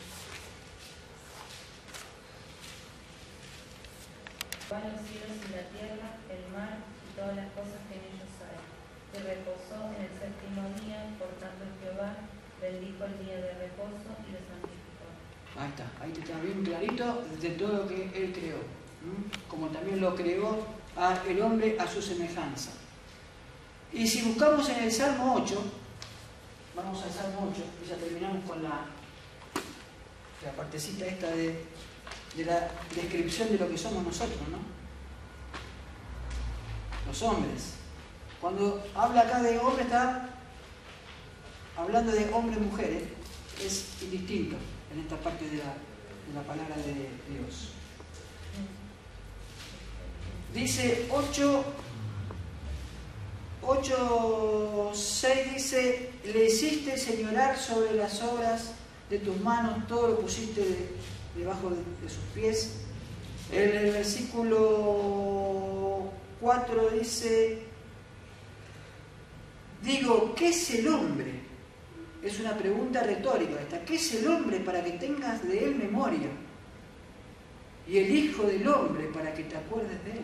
Van los cielos y la tierra, el mar y todas las cosas que en ellos hay. Se reposó en el séptimo día, por tanto Jehová bendijo el día de reposo y lo santificó. Ahí está, ahí te está bien clarito de todo lo que Él creó. ¿Mm? Como también lo creó a el hombre a su semejanza. Y si buscamos en el Salmo ocho, vamos al Salmo ocho, y ya terminamos con la, la partecita esta de, de la descripción de lo que somos nosotros, ¿no? Los hombres. Cuando habla acá de hombre, está hablando de hombres-mujeres, es indistinto en esta parte de la, de la palabra de Dios. Dice ocho, ocho, seis, dice, le hiciste señorar sobre las obras de tus manos, todo lo pusiste de, debajo de, de sus pies. En el versículo cuatro dice, digo, ¿qué es el hombre? Es una pregunta retórica esta. ¿Qué es el hombre para que tengas de él memoria? Y el Hijo del Hombre para que te acuerdes de él.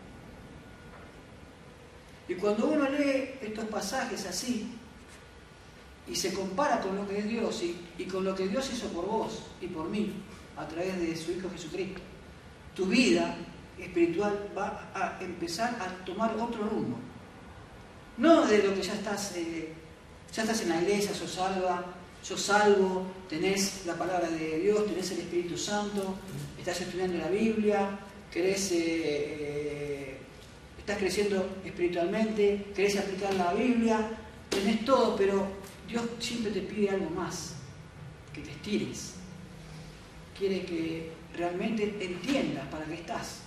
Y cuando uno lee estos pasajes así y se compara con lo que es Dios y, y con lo que Dios hizo por vos y por mí a través de su Hijo Jesucristo, tu vida espiritual va a empezar a tomar otro rumbo. No de lo que ya estás, eh, ya estás en la iglesia, sos salva, sos salvo, tenés la palabra de Dios, tenés el Espíritu Santo, estás estudiando la Biblia, querés, eh, eh, estás creciendo espiritualmente, querés aplicar la Biblia, tenés todo, pero Dios siempre te pide algo más, que te estires. Quiere que realmente entiendas para qué estás.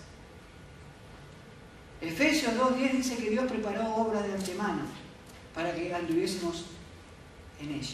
Efesios dos diez dice que Dios preparó obras de antemano para que anduviésemos en ella.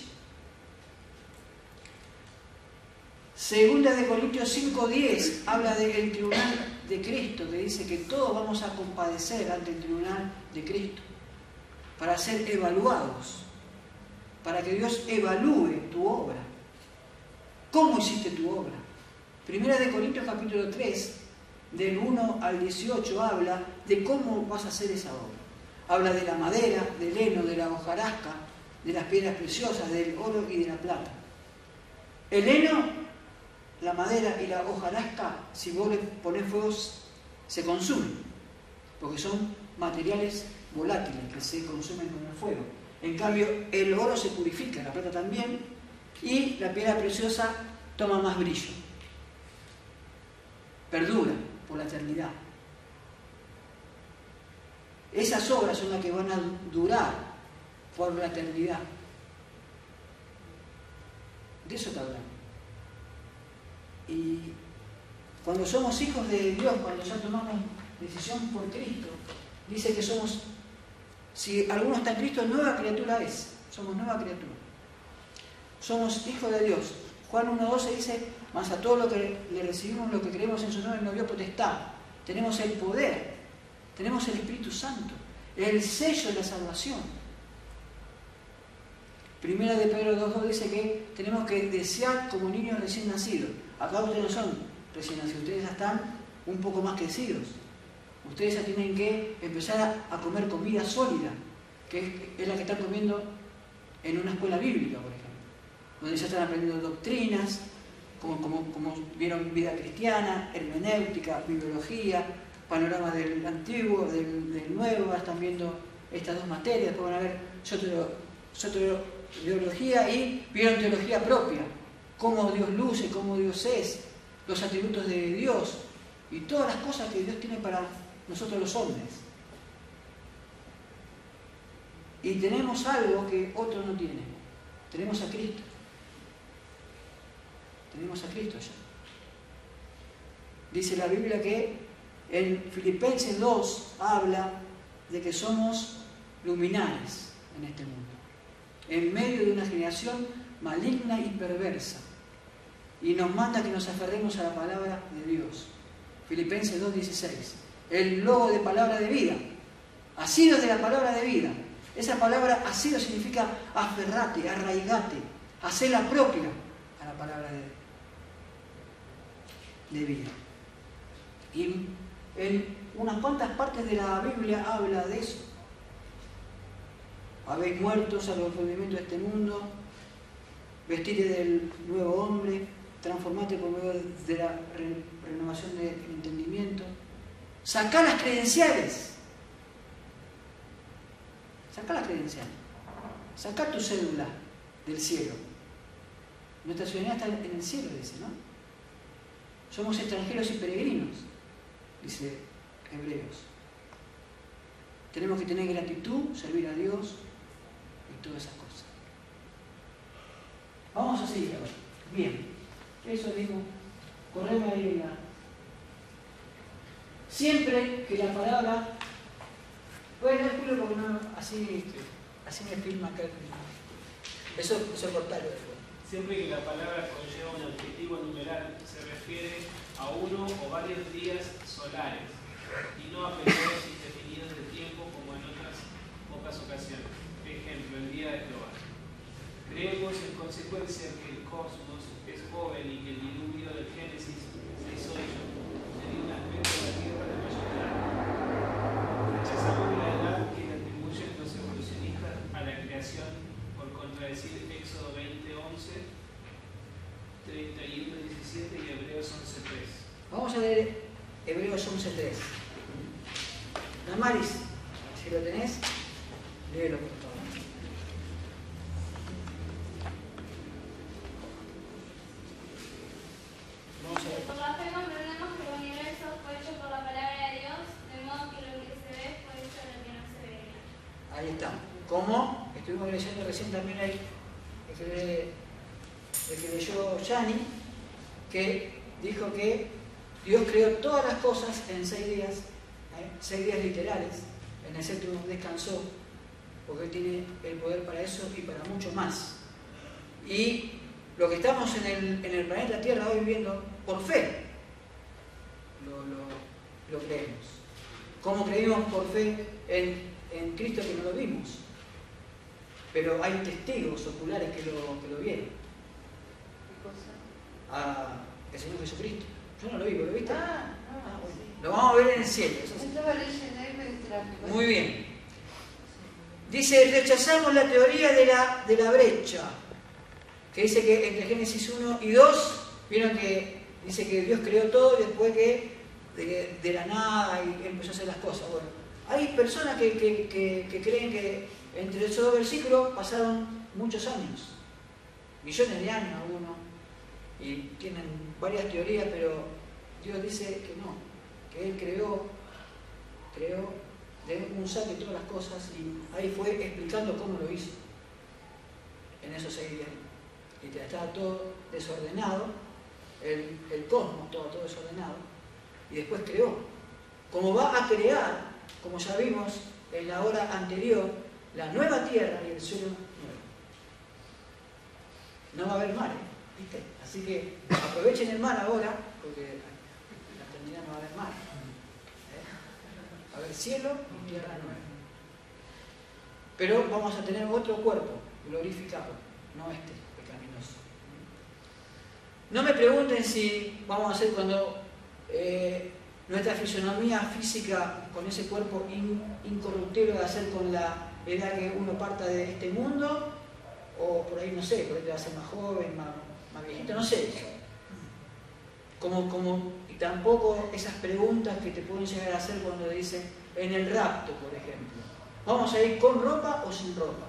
Segunda de Corintios cinco diez habla del tribunal de Cristo, que dice que todos vamos a compadecer ante el tribunal de Cristo para ser evaluados, para que Dios evalúe tu obra. ¿Cómo hiciste tu obra? Primera de Corintios capítulo tres, del uno al dieciocho, habla de cómo vas a hacer esa obra. Habla de la madera, del heno, de la hojarasca, de las piedras preciosas, del oro y de la plata. El heno, la madera y la hojarasca, si vos le ponés fuego, se consumen, porque son materiales volátiles que se consumen con el fuego. En cambio, el oro se purifica, la plata también, y la piedra preciosa toma más brillo. Perdura por la eternidad. Esas obras son las que van a durar por la eternidad. De eso está hablando. Y cuando somos hijos de Dios, cuando ya tomamos decisión por Cristo, dice que somos, si alguno está en Cristo, nueva criatura es. Somos nueva criatura. Somos hijos de Dios. Juan uno doce dice, mas a todo lo que le recibimos, lo que creemos en su nombre, nos dio potestad. Tenemos el poder, tenemos el Espíritu Santo, el sello de la salvación. Primera de Pedro dos dos dice que tenemos que desear como niños recién nacidos. Acá ustedes no son recién nacidos, ustedes ya están un poco más crecidos. Ustedes ya tienen que empezar a, a comer comida sólida, que es, es la que están comiendo en una escuela bíblica, por ejemplo, donde ya están aprendiendo doctrinas, como, como, como vieron vida cristiana, hermenéutica, bibliología, panorama del antiguo, del, del nuevo, están viendo estas dos materias, después van a ver soteriología y vieron teología propia, cómo Dios luce, cómo Dios es, los atributos de Dios y todas las cosas que Dios tiene para nosotros los hombres. Y tenemos algo que otros no tienen. Tenemos a Cristo. Tenemos a Cristo ya. Dice la Biblia que en Filipenses dos habla de que somos luminares en este mundo, en medio de una generación maligna y perversa. Y nos manda que nos aferremos a la palabra de Dios. Filipenses dos dieciséis. El logo de palabra de vida. Asidos de la palabra de vida. Esa palabra asido significa aferrate, arraigate, hacerla propia a la palabra de, de vida. Y en unas cuantas partes de la Biblia habla de eso. Habéis muertos a los movimientos de este mundo, vestirte del nuevo hombre, transformate por medio de la re renovación del entendimiento. Sacá las credenciales. Sacá las credenciales. Sacá tu cédula del cielo. Nuestra ciudadanía está en el cielo, dice, ¿no? Somos extranjeros y peregrinos, dice Hebreos. Tenemos que tener gratitud, servir a Dios y todas esas cosas. Vamos a seguir ahora. Bien. Eso digo, correme ahí la... Siempre que la palabra... Bueno, después porque no, así, así me filma acá. Eso, eso cortarlo después. Siempre que la palabra conlleva un adjetivo numeral, se refiere a uno o varios días solares, y no a periodos indefinidos de tiempo como en otras pocas ocasiones. Ejemplo, el día de Jehová. Creemos en consecuencia que el cosmos es joven y que el diluvio del Génesis se hizo ello, tenía un aspecto de la Tierra de mayor edad. Rechazamos la edad que le atribuyen los evolucionistas a la creación por contradecir Éxodo veinte once, treinta y uno diecisiete y Hebreos once tres. Vamos a leer Hebreos once tres. Damaris, si lo tenés, léelo por favor. Por la fe comprendemos que el universo fue hecho por la palabra de Dios, de modo que lo que se ve fue hecho de lo que no se veía. Ahí está. Como estuvimos leyendo recién también ahí, el que, le, el que leyó Yani, que dijo que Dios creó todas las cosas en seis días, ¿eh? seis días literales, en el séptimo descansó, porque Él tiene el poder para eso y para mucho más. Y lo que estamos en el, en el planeta Tierra hoy viviendo, por fe, lo, lo, lo creemos. Como creímos por fe en, en Cristo que no lo vimos. Pero hay testigos oculares que lo, que lo vieron. ¿Qué cosa? A el Señor Jesucristo. Yo no lo vi, ¿lo viste? Ah, no, Ah, bueno. sí. Lo vamos a ver en el cielo. Eso sí. Estaba leyendo ahí, me distraje. Muy bien. Dice, rechazamos la teoría de la, de la brecha, que dice que entre Génesis uno y dos, vieron que dice que Dios creó todo y después que de, de la nada y empezó a hacer las cosas. Bueno, hay personas que, que, que, que creen que entre esos dos versículos pasaron muchos años, millones de años algunos, y tienen varias teorías, pero Dios dice que no, que Él creó, creó de un saque todas las cosas y ahí fue explicando cómo lo hizo en esos seis días. Y estaba todo desordenado, el, el cosmos todo, todo desordenado, y después creó. Como va a crear, como ya vimos en la hora anterior, la nueva tierra y el cielo nuevo. No va a haber mar, ¿eh? ¿Viste? Así que aprovechen el mar ahora, porque en la eternidad no va a haber mar. ¿Eh? Va a haber cielo y tierra nueva. Pero vamos a tener otro cuerpo glorificado, no este pecaminoso. No me pregunten si vamos a hacer cuando eh, nuestra fisonomía física con ese cuerpo in, incorruptible va a ser con la edad que uno parta de este mundo, o por ahí no sé, por ahí va a ser más joven, más, más viejito, no sé. Como, como, y tampoco esas preguntas que te pueden llegar a hacer cuando dicen en el rapto, por ejemplo. ¿Vamos a ir con ropa o sin ropa?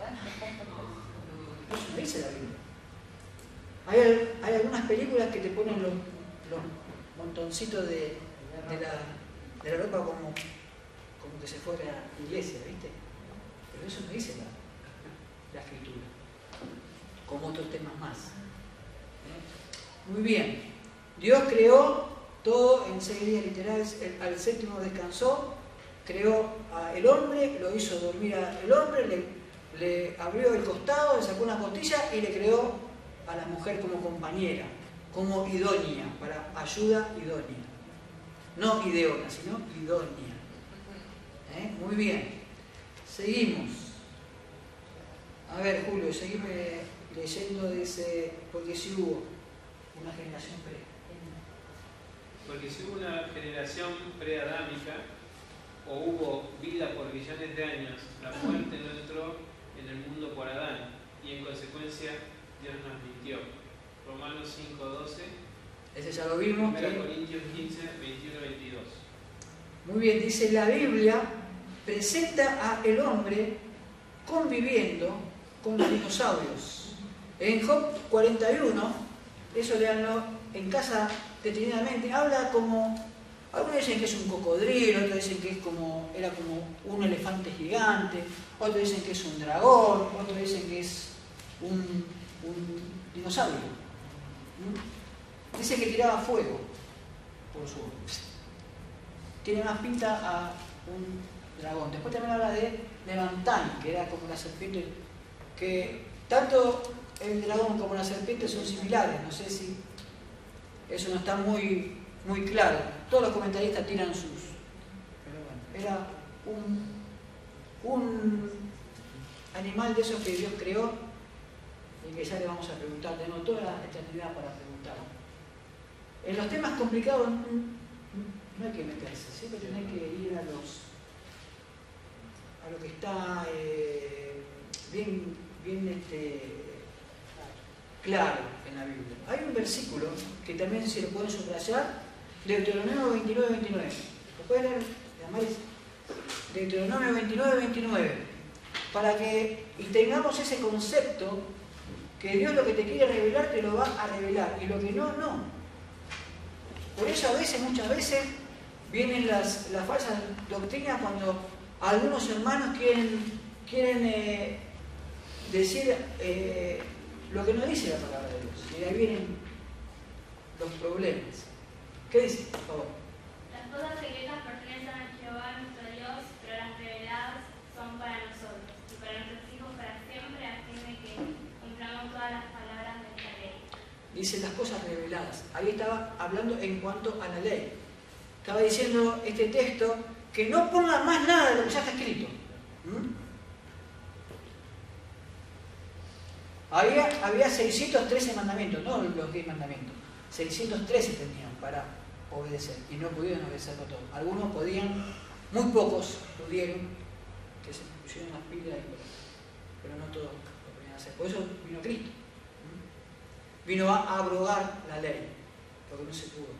Eso no dice la Biblia. Hay, hay algunas películas que te ponen los, los montoncitos de, de, la, de la ropa como, como que se fuera a la iglesia, ¿viste? Pero eso no dice la, la escritura. Como otros temas más. ¿Eh? Muy bien. Dios creó todo en seis días literales. Al séptimo descansó. Creó al hombre, lo hizo dormir al hombre, le, le abrió el costado, le sacó una costilla y le creó a la mujer como compañera, como idónea, para ayuda idónea. No ideona, sino idónea. ¿Eh? Muy bien. Seguimos. A ver, Julio, seguime leyendo, dice, porque si hubo una generación pre. Porque si hubo una generación preadámica, o hubo vida por millones de años, la muerte no entró en el mundo por Adán, y en consecuencia Dios nos mintió. Romanos cinco doce. Ese ya lo vimos. primera Corintios quince, veintiuno, veintidós. Muy bien, dice la Biblia, presenta al hombre conviviendo con los dinosaurios. En Job cuarenta y uno, eso leanlo en casa detenidamente, habla como... Algunos dicen que es un cocodrilo, otros dicen que es como, era como un elefante gigante, otros dicen que es un dragón, otros dicen que es un, un dinosaurio. ¿Mm? Dice que tiraba fuego por su boca. Tiene más pinta a un dragón. Después también habla de Levantán, que era como la serpiente, que tanto el dragón como la serpiente son similares. No sé si eso no está muy, muy claro. Todos los comentaristas tiran sus. Pero bueno, era un, un animal de esos que Dios creó y que ya le vamos a preguntar, tenemos toda la eternidad para preguntar. En los temas complicados no, no hay que meterse, siempre tenés que ir a los a lo que está eh, bien, bien este, claro en la Biblia. Hay un versículo que también se lo pueden subrayar, Deuteronomio veintinueve, veintinueve. ¿Lo pueden leer? Deuteronomio veintinueve, veintinueve. Para que y tengamos ese concepto que Dios lo que te quiere revelar te lo va a revelar y lo que no, no. Por eso a veces, muchas veces, vienen las, las falsas doctrinas cuando algunos hermanos quieren, quieren eh, decir eh, lo que no dice la palabra de Dios. Y ahí vienen los problemas. ¿Qué dice, por favor? Las cosas secretas pertenecen a Jehová nuestro Dios, pero las reveladas son para nosotros y para nuestros hijos para siempre, a fin de que cumplamos todas las palabras de esta ley. Dice las cosas reveladas. Ahí estaba hablando en cuanto a la ley. Estaba diciendo este texto que no ponga más nada de lo que ya está escrito. ¿Mm? Había, había seiscientos trece mandamientos, no los diez mandamientos. seiscientos trece tenían para obedecer y no pudieron obedecerlo todo. Algunos podían, muy pocos pudieron, que se pusieron las pilas, pero no todos lo podían hacer. Por eso vino Cristo. Vino a abrogar la ley, porque no se pudo.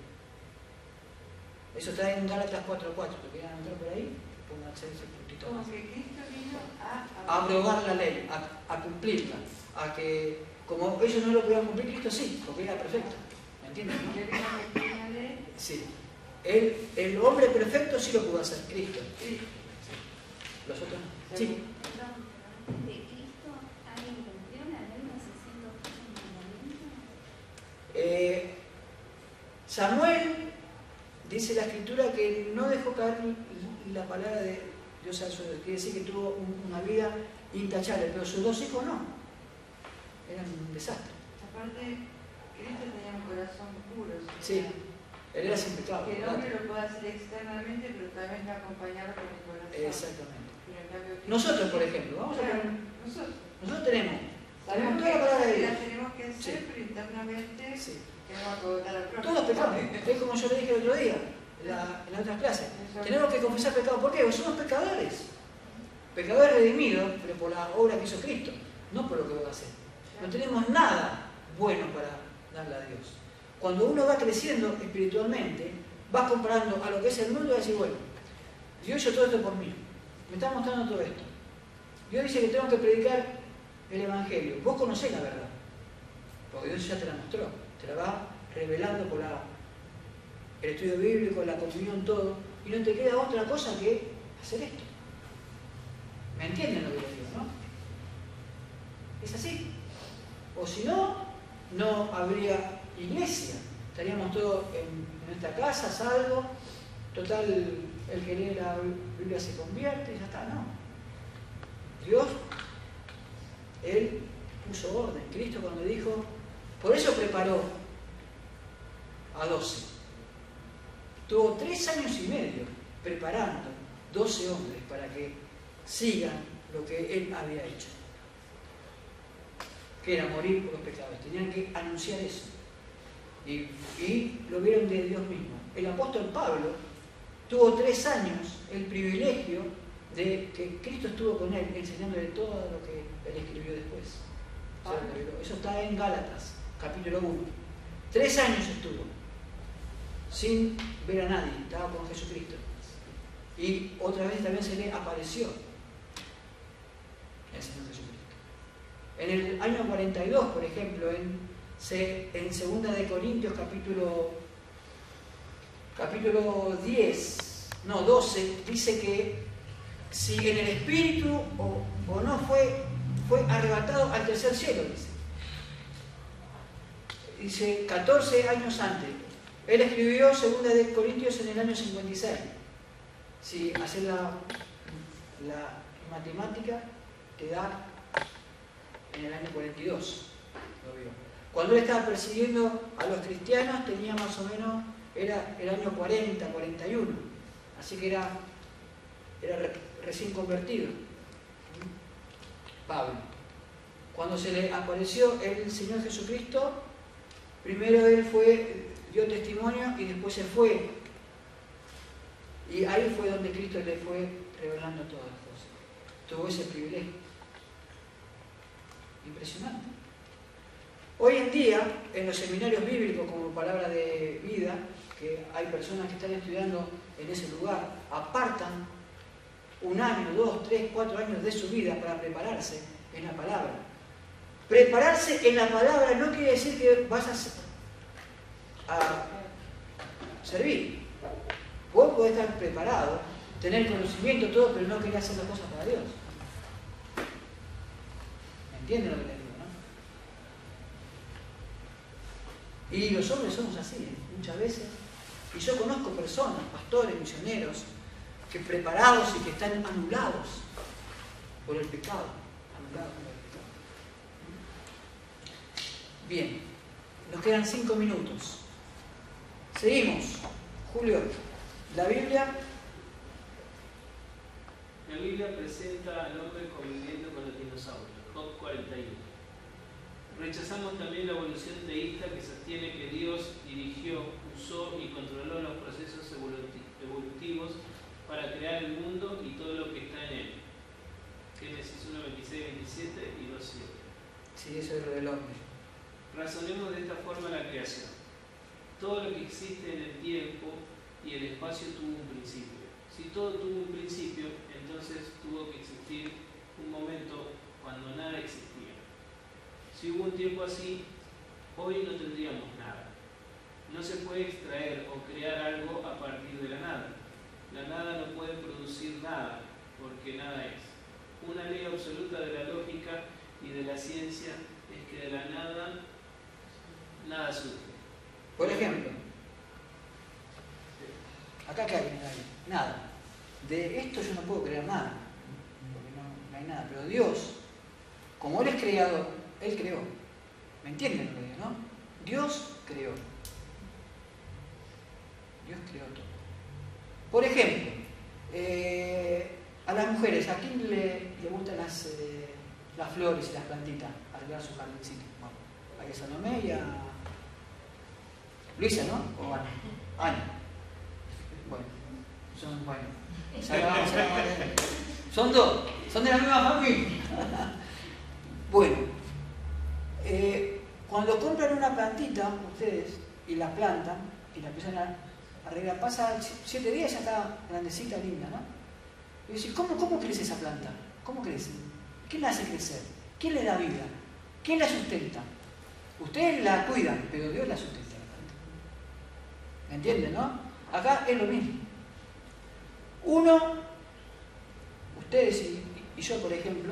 Eso está en Gálatas cuatro cuatro. ¿Lo quieran entrar por ahí? Pónganse ese puntito. Como que Cristo vino a, a abrogar la ley, a, a cumplirla, a que, como ellos no lo podían cumplir, Cristo sí, porque era perfecto. ¿Me entienden? ¿No? que vino a cumplir la ley. Sí. El, el hombre perfecto sí lo pudo hacer, Cristo. Sí. Los otros no. Sí. Perdón, pero antes de Cristo, ¿alguien cumplió la ley de los seiscientos mandamientos? Eh, Samuel, dice la escritura, que no dejó caer la palabra de Dios al suelo. Quiere decir que tuvo un, una vida intachable, pero sus dos hijos no. Eran un desastre. Aparte, Cristo tenía un corazón puro. Sí. Él era sin pecado. Que el hombre lo puede hacer externamente, pero también acompañarlo con el corazón. Exactamente. Pero en cambio, Nosotros, por ejemplo, vamos a claro, ver. nosotros. Nosotros tenemos, Sabemos tenemos toda la palabra de que Dios. la tenemos que hacer, Sí. pero internamente Sí. tenemos que votar al prójimo. Todos pecamos. Es como yo le dije el otro día, en, la, en las otras clases. Tenemos que confesar pecado. ¿Por qué? Porque somos pecadores. Pecadores redimidos, pero por la obra que hizo Cristo, no por lo que voy a hacer. No tenemos nada bueno para darle a Dios. Cuando uno va creciendo espiritualmente, vas comparando a lo que es el mundo y vas a decir, bueno, Dios hizo todo esto por mí. Me está mostrando todo esto. Dios dice que tengo que predicar el Evangelio. Vos conocés la verdad, porque Dios ya te la mostró. Te la va revelando por la, el estudio bíblico, la comunión, todo. Y no te queda otra cosa que hacer esto. ¿Me entienden lo que les digo, no? Es así. O si no, no habría iglesia. Estaríamos todos en, en esta casa, salvo. Total, el que lee la Biblia se convierte y ya está. No. Dios, Él puso orden. Cristo cuando dijo, por eso preparó a doce. Tuvo tres años y medio preparando doce hombres para que sigan lo que Él había hecho. Que era morir por los pecados. Tenían que anunciar eso. Y, y lo vieron de Dios mismo. El apóstol Pablo tuvo tres años el privilegio de que Cristo estuvo con él enseñándole todo lo que él escribió después. Eso está en Gálatas, capítulo uno. Tres años estuvo sin ver a nadie, estaba con Jesucristo. Y otra vez también se le apareció el Señor Jesucristo. En el año cuarenta y dos, por ejemplo, en, en segunda de Corintios, capítulo, capítulo diez, no, doce, dice que si en el Espíritu o, o no fue, fue arrebatado al tercer cielo, dice. Dice catorce años antes. Él escribió segunda de Corintios en el año cincuenta y seis. Si haces la, la matemática, te da en el año cuarenta y dos. Lo vio. Cuando él estaba persiguiendo a los cristianos, tenía más o menos, era el año cuarenta, cuarenta y uno. Así que era, era re, recién convertido. Pablo. Cuando se le apareció el Señor Jesucristo, primero él fue, dio testimonio y después se fue. Y ahí fue donde Cristo le fue revelando todas las cosas. Tuvo ese privilegio. Impresionante. Hoy en día, en los seminarios bíblicos como Palabra de Vida, que hay personas que están estudiando en ese lugar, apartan un año, dos, tres, cuatro años de su vida para prepararse en la palabra. Prepararse en la palabra no quiere decir que vas a, a servir. Vos podés estar preparado, tener conocimiento, todo, pero no querer hacer las cosas para Dios. ¿Me entienden lo que les digo, no? Y los hombres somos así, ¿eh? Muchas veces. Y yo conozco personas, pastores, misioneros, que preparados y que están anulados por el pecado. Anulados por el pecado. Bien, nos quedan cinco minutos. Seguimos. Julio, la Biblia. La Biblia presenta al hombre conviviendo con los dinosaurios. Job cuarenta y uno. Rechazamos también la evolución teísta que sostiene que Dios dirigió, usó y controló los procesos evolutivos para crear el mundo y todo lo que está en él. Génesis uno, veintiséis, veintisiete y dos, siete. Sí, eso es lo del hombre. Razonemos de esta forma la creación. Todo lo que existe en el tiempo y el espacio tuvo un principio. Si todo tuvo un principio, entonces tuvo que existir un momento cuando nada existía. Si hubo un tiempo así, hoy no tendríamos nada. No se puede extraer o crear algo a partir de la nada. La nada no puede producir nada, porque nada es. Una ley absoluta de la lógica y de la ciencia es que de la nada, nada surge. Por ejemplo, acá que hay nada. De esto yo no puedo crear nada, porque no, no hay nada. Pero Dios, como Él es creador, Él creó. ¿Me entienden lo que digo, no? Dios creó. Dios creó todo. Por ejemplo, eh, a las mujeres, ¿a quién le, le gustan las, eh, las flores y las plantitas? Arreglar su jardincito. Bueno, a Salomé y a Luisa, ¿no? O Ana. Ana. Bueno, son buenos. Salgamos, salgamos. Son dos, son de la misma familia. Bueno, eh, cuando compran una plantita, ustedes, y la plantan, y la empiezan a arreglar, pasa siete días y ya está grandecita, linda, ¿no? Y decís, ¿cómo, ¿cómo crece esa planta? ¿Cómo crece? ¿Quién la hace crecer? ¿Quién le da vida? ¿Quién la sustenta? Ustedes la cuidan, pero Dios la sustenta. ¿Me entienden, no? Acá es lo mismo. Uno, ustedes y, y yo, por ejemplo,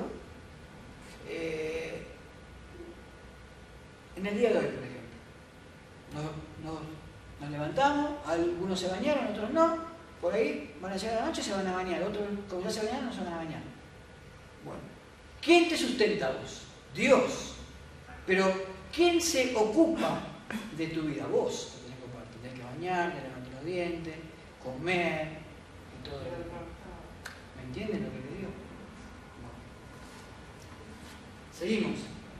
eh, en el día de hoy, por ejemplo, nos, nos, nos levantamos, algunos se bañaron, otros no, por ahí van a llegar a la noche y se van a bañar, otros, como ya se bañaron, no se van a bañar. Bueno, ¿quién te sustenta a vos? Dios. Pero, ¿quién se ocupa de tu vida? Vos. Tenés que bañar, lavarte los dientes, comer y todo eso. ¿Me entienden lo que le digo? Bueno. Seguimos.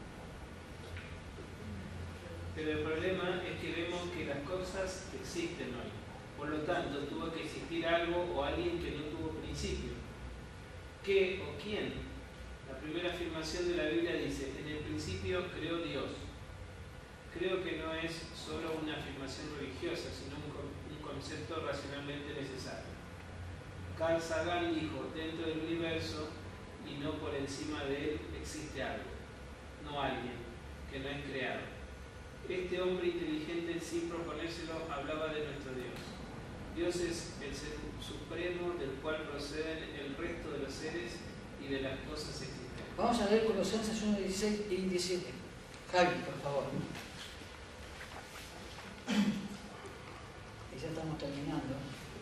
Pero el problema es que vemos que las cosas existen hoy. Por lo tanto, tuvo que existir algo o alguien que no tuvo principio. ¿Qué o quién? La primera afirmación de la Biblia dice, en el principio creó Dios. Creo que no es solo una afirmación religiosa, sino un, un concepto racionalmente necesario. Carl Sagan dijo, dentro del universo y no por encima de él existe algo, no alguien, que no es creado. Este hombre inteligente, sin proponérselo, hablaba de nuestro Dios. Dios es el ser supremo del cual proceden el resto de los seres y de las cosas existentes. Vamos a leer Colosenses uno, dieciséis y diecisiete. Javi, por favor. Y ya estamos terminando.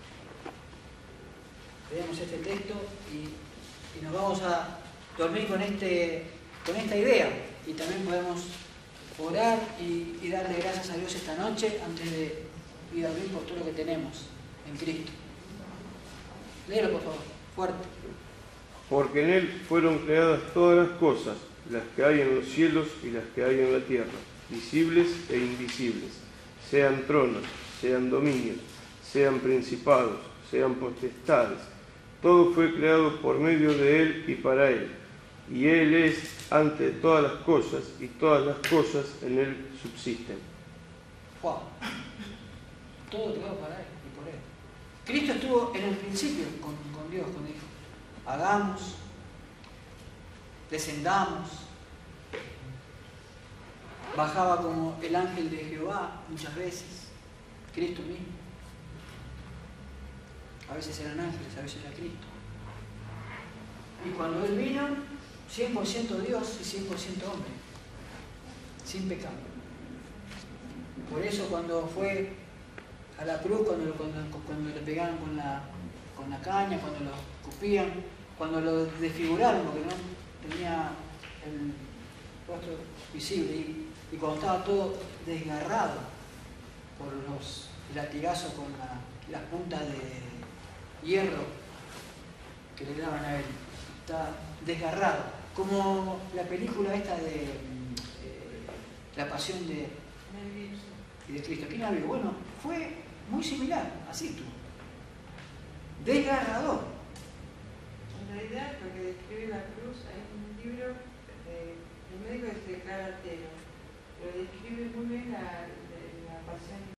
Leemos este texto y, y nos vamos a dormir con, este, con esta idea. Y también podemos orar y, y darle gracias a Dios esta noche antes de ir a dormir por todo lo que tenemos en Cristo. Léelo, por favor, fuerte. Porque en Él fueron creadas todas las cosas, las que hay en los cielos y las que hay en la tierra, visibles e invisibles, sean tronos, sean dominios, sean principados, sean potestades. Todo fue creado por medio de Él y para Él. Y Él es ante todas las cosas, y todas las cosas en Él subsisten. Wow. Todo creado para Él y por Él. Cristo estuvo en el principio con, con Dios, cuando dijo, hagamos, descendamos. Bajaba como el ángel de Jehová muchas veces, Cristo mismo. A veces eran ángeles, a veces era Cristo. Y cuando Él vino, cien por ciento Dios y cien por ciento hombre, sin pecado. Por eso cuando fue a la cruz, cuando, lo, cuando, cuando le pegaron con la, con la caña, cuando lo escupían, cuando lo desfiguraron, porque no tenía el rostro visible, y, y cuando estaba todo desgarrado por los latigazos con la, las puntas de hierro que le daban a él, estaba desgarrado, como la película esta de eh, la pasión de, Mel Gibson. y de Cristo. ¿Quién la vio? Bueno, fue muy similar, así estuvo. Desgarrador. En realidad, lo que describe la cruz, hay un libro de, el médico que se declara ateo, pero describe muy bien la, la pasión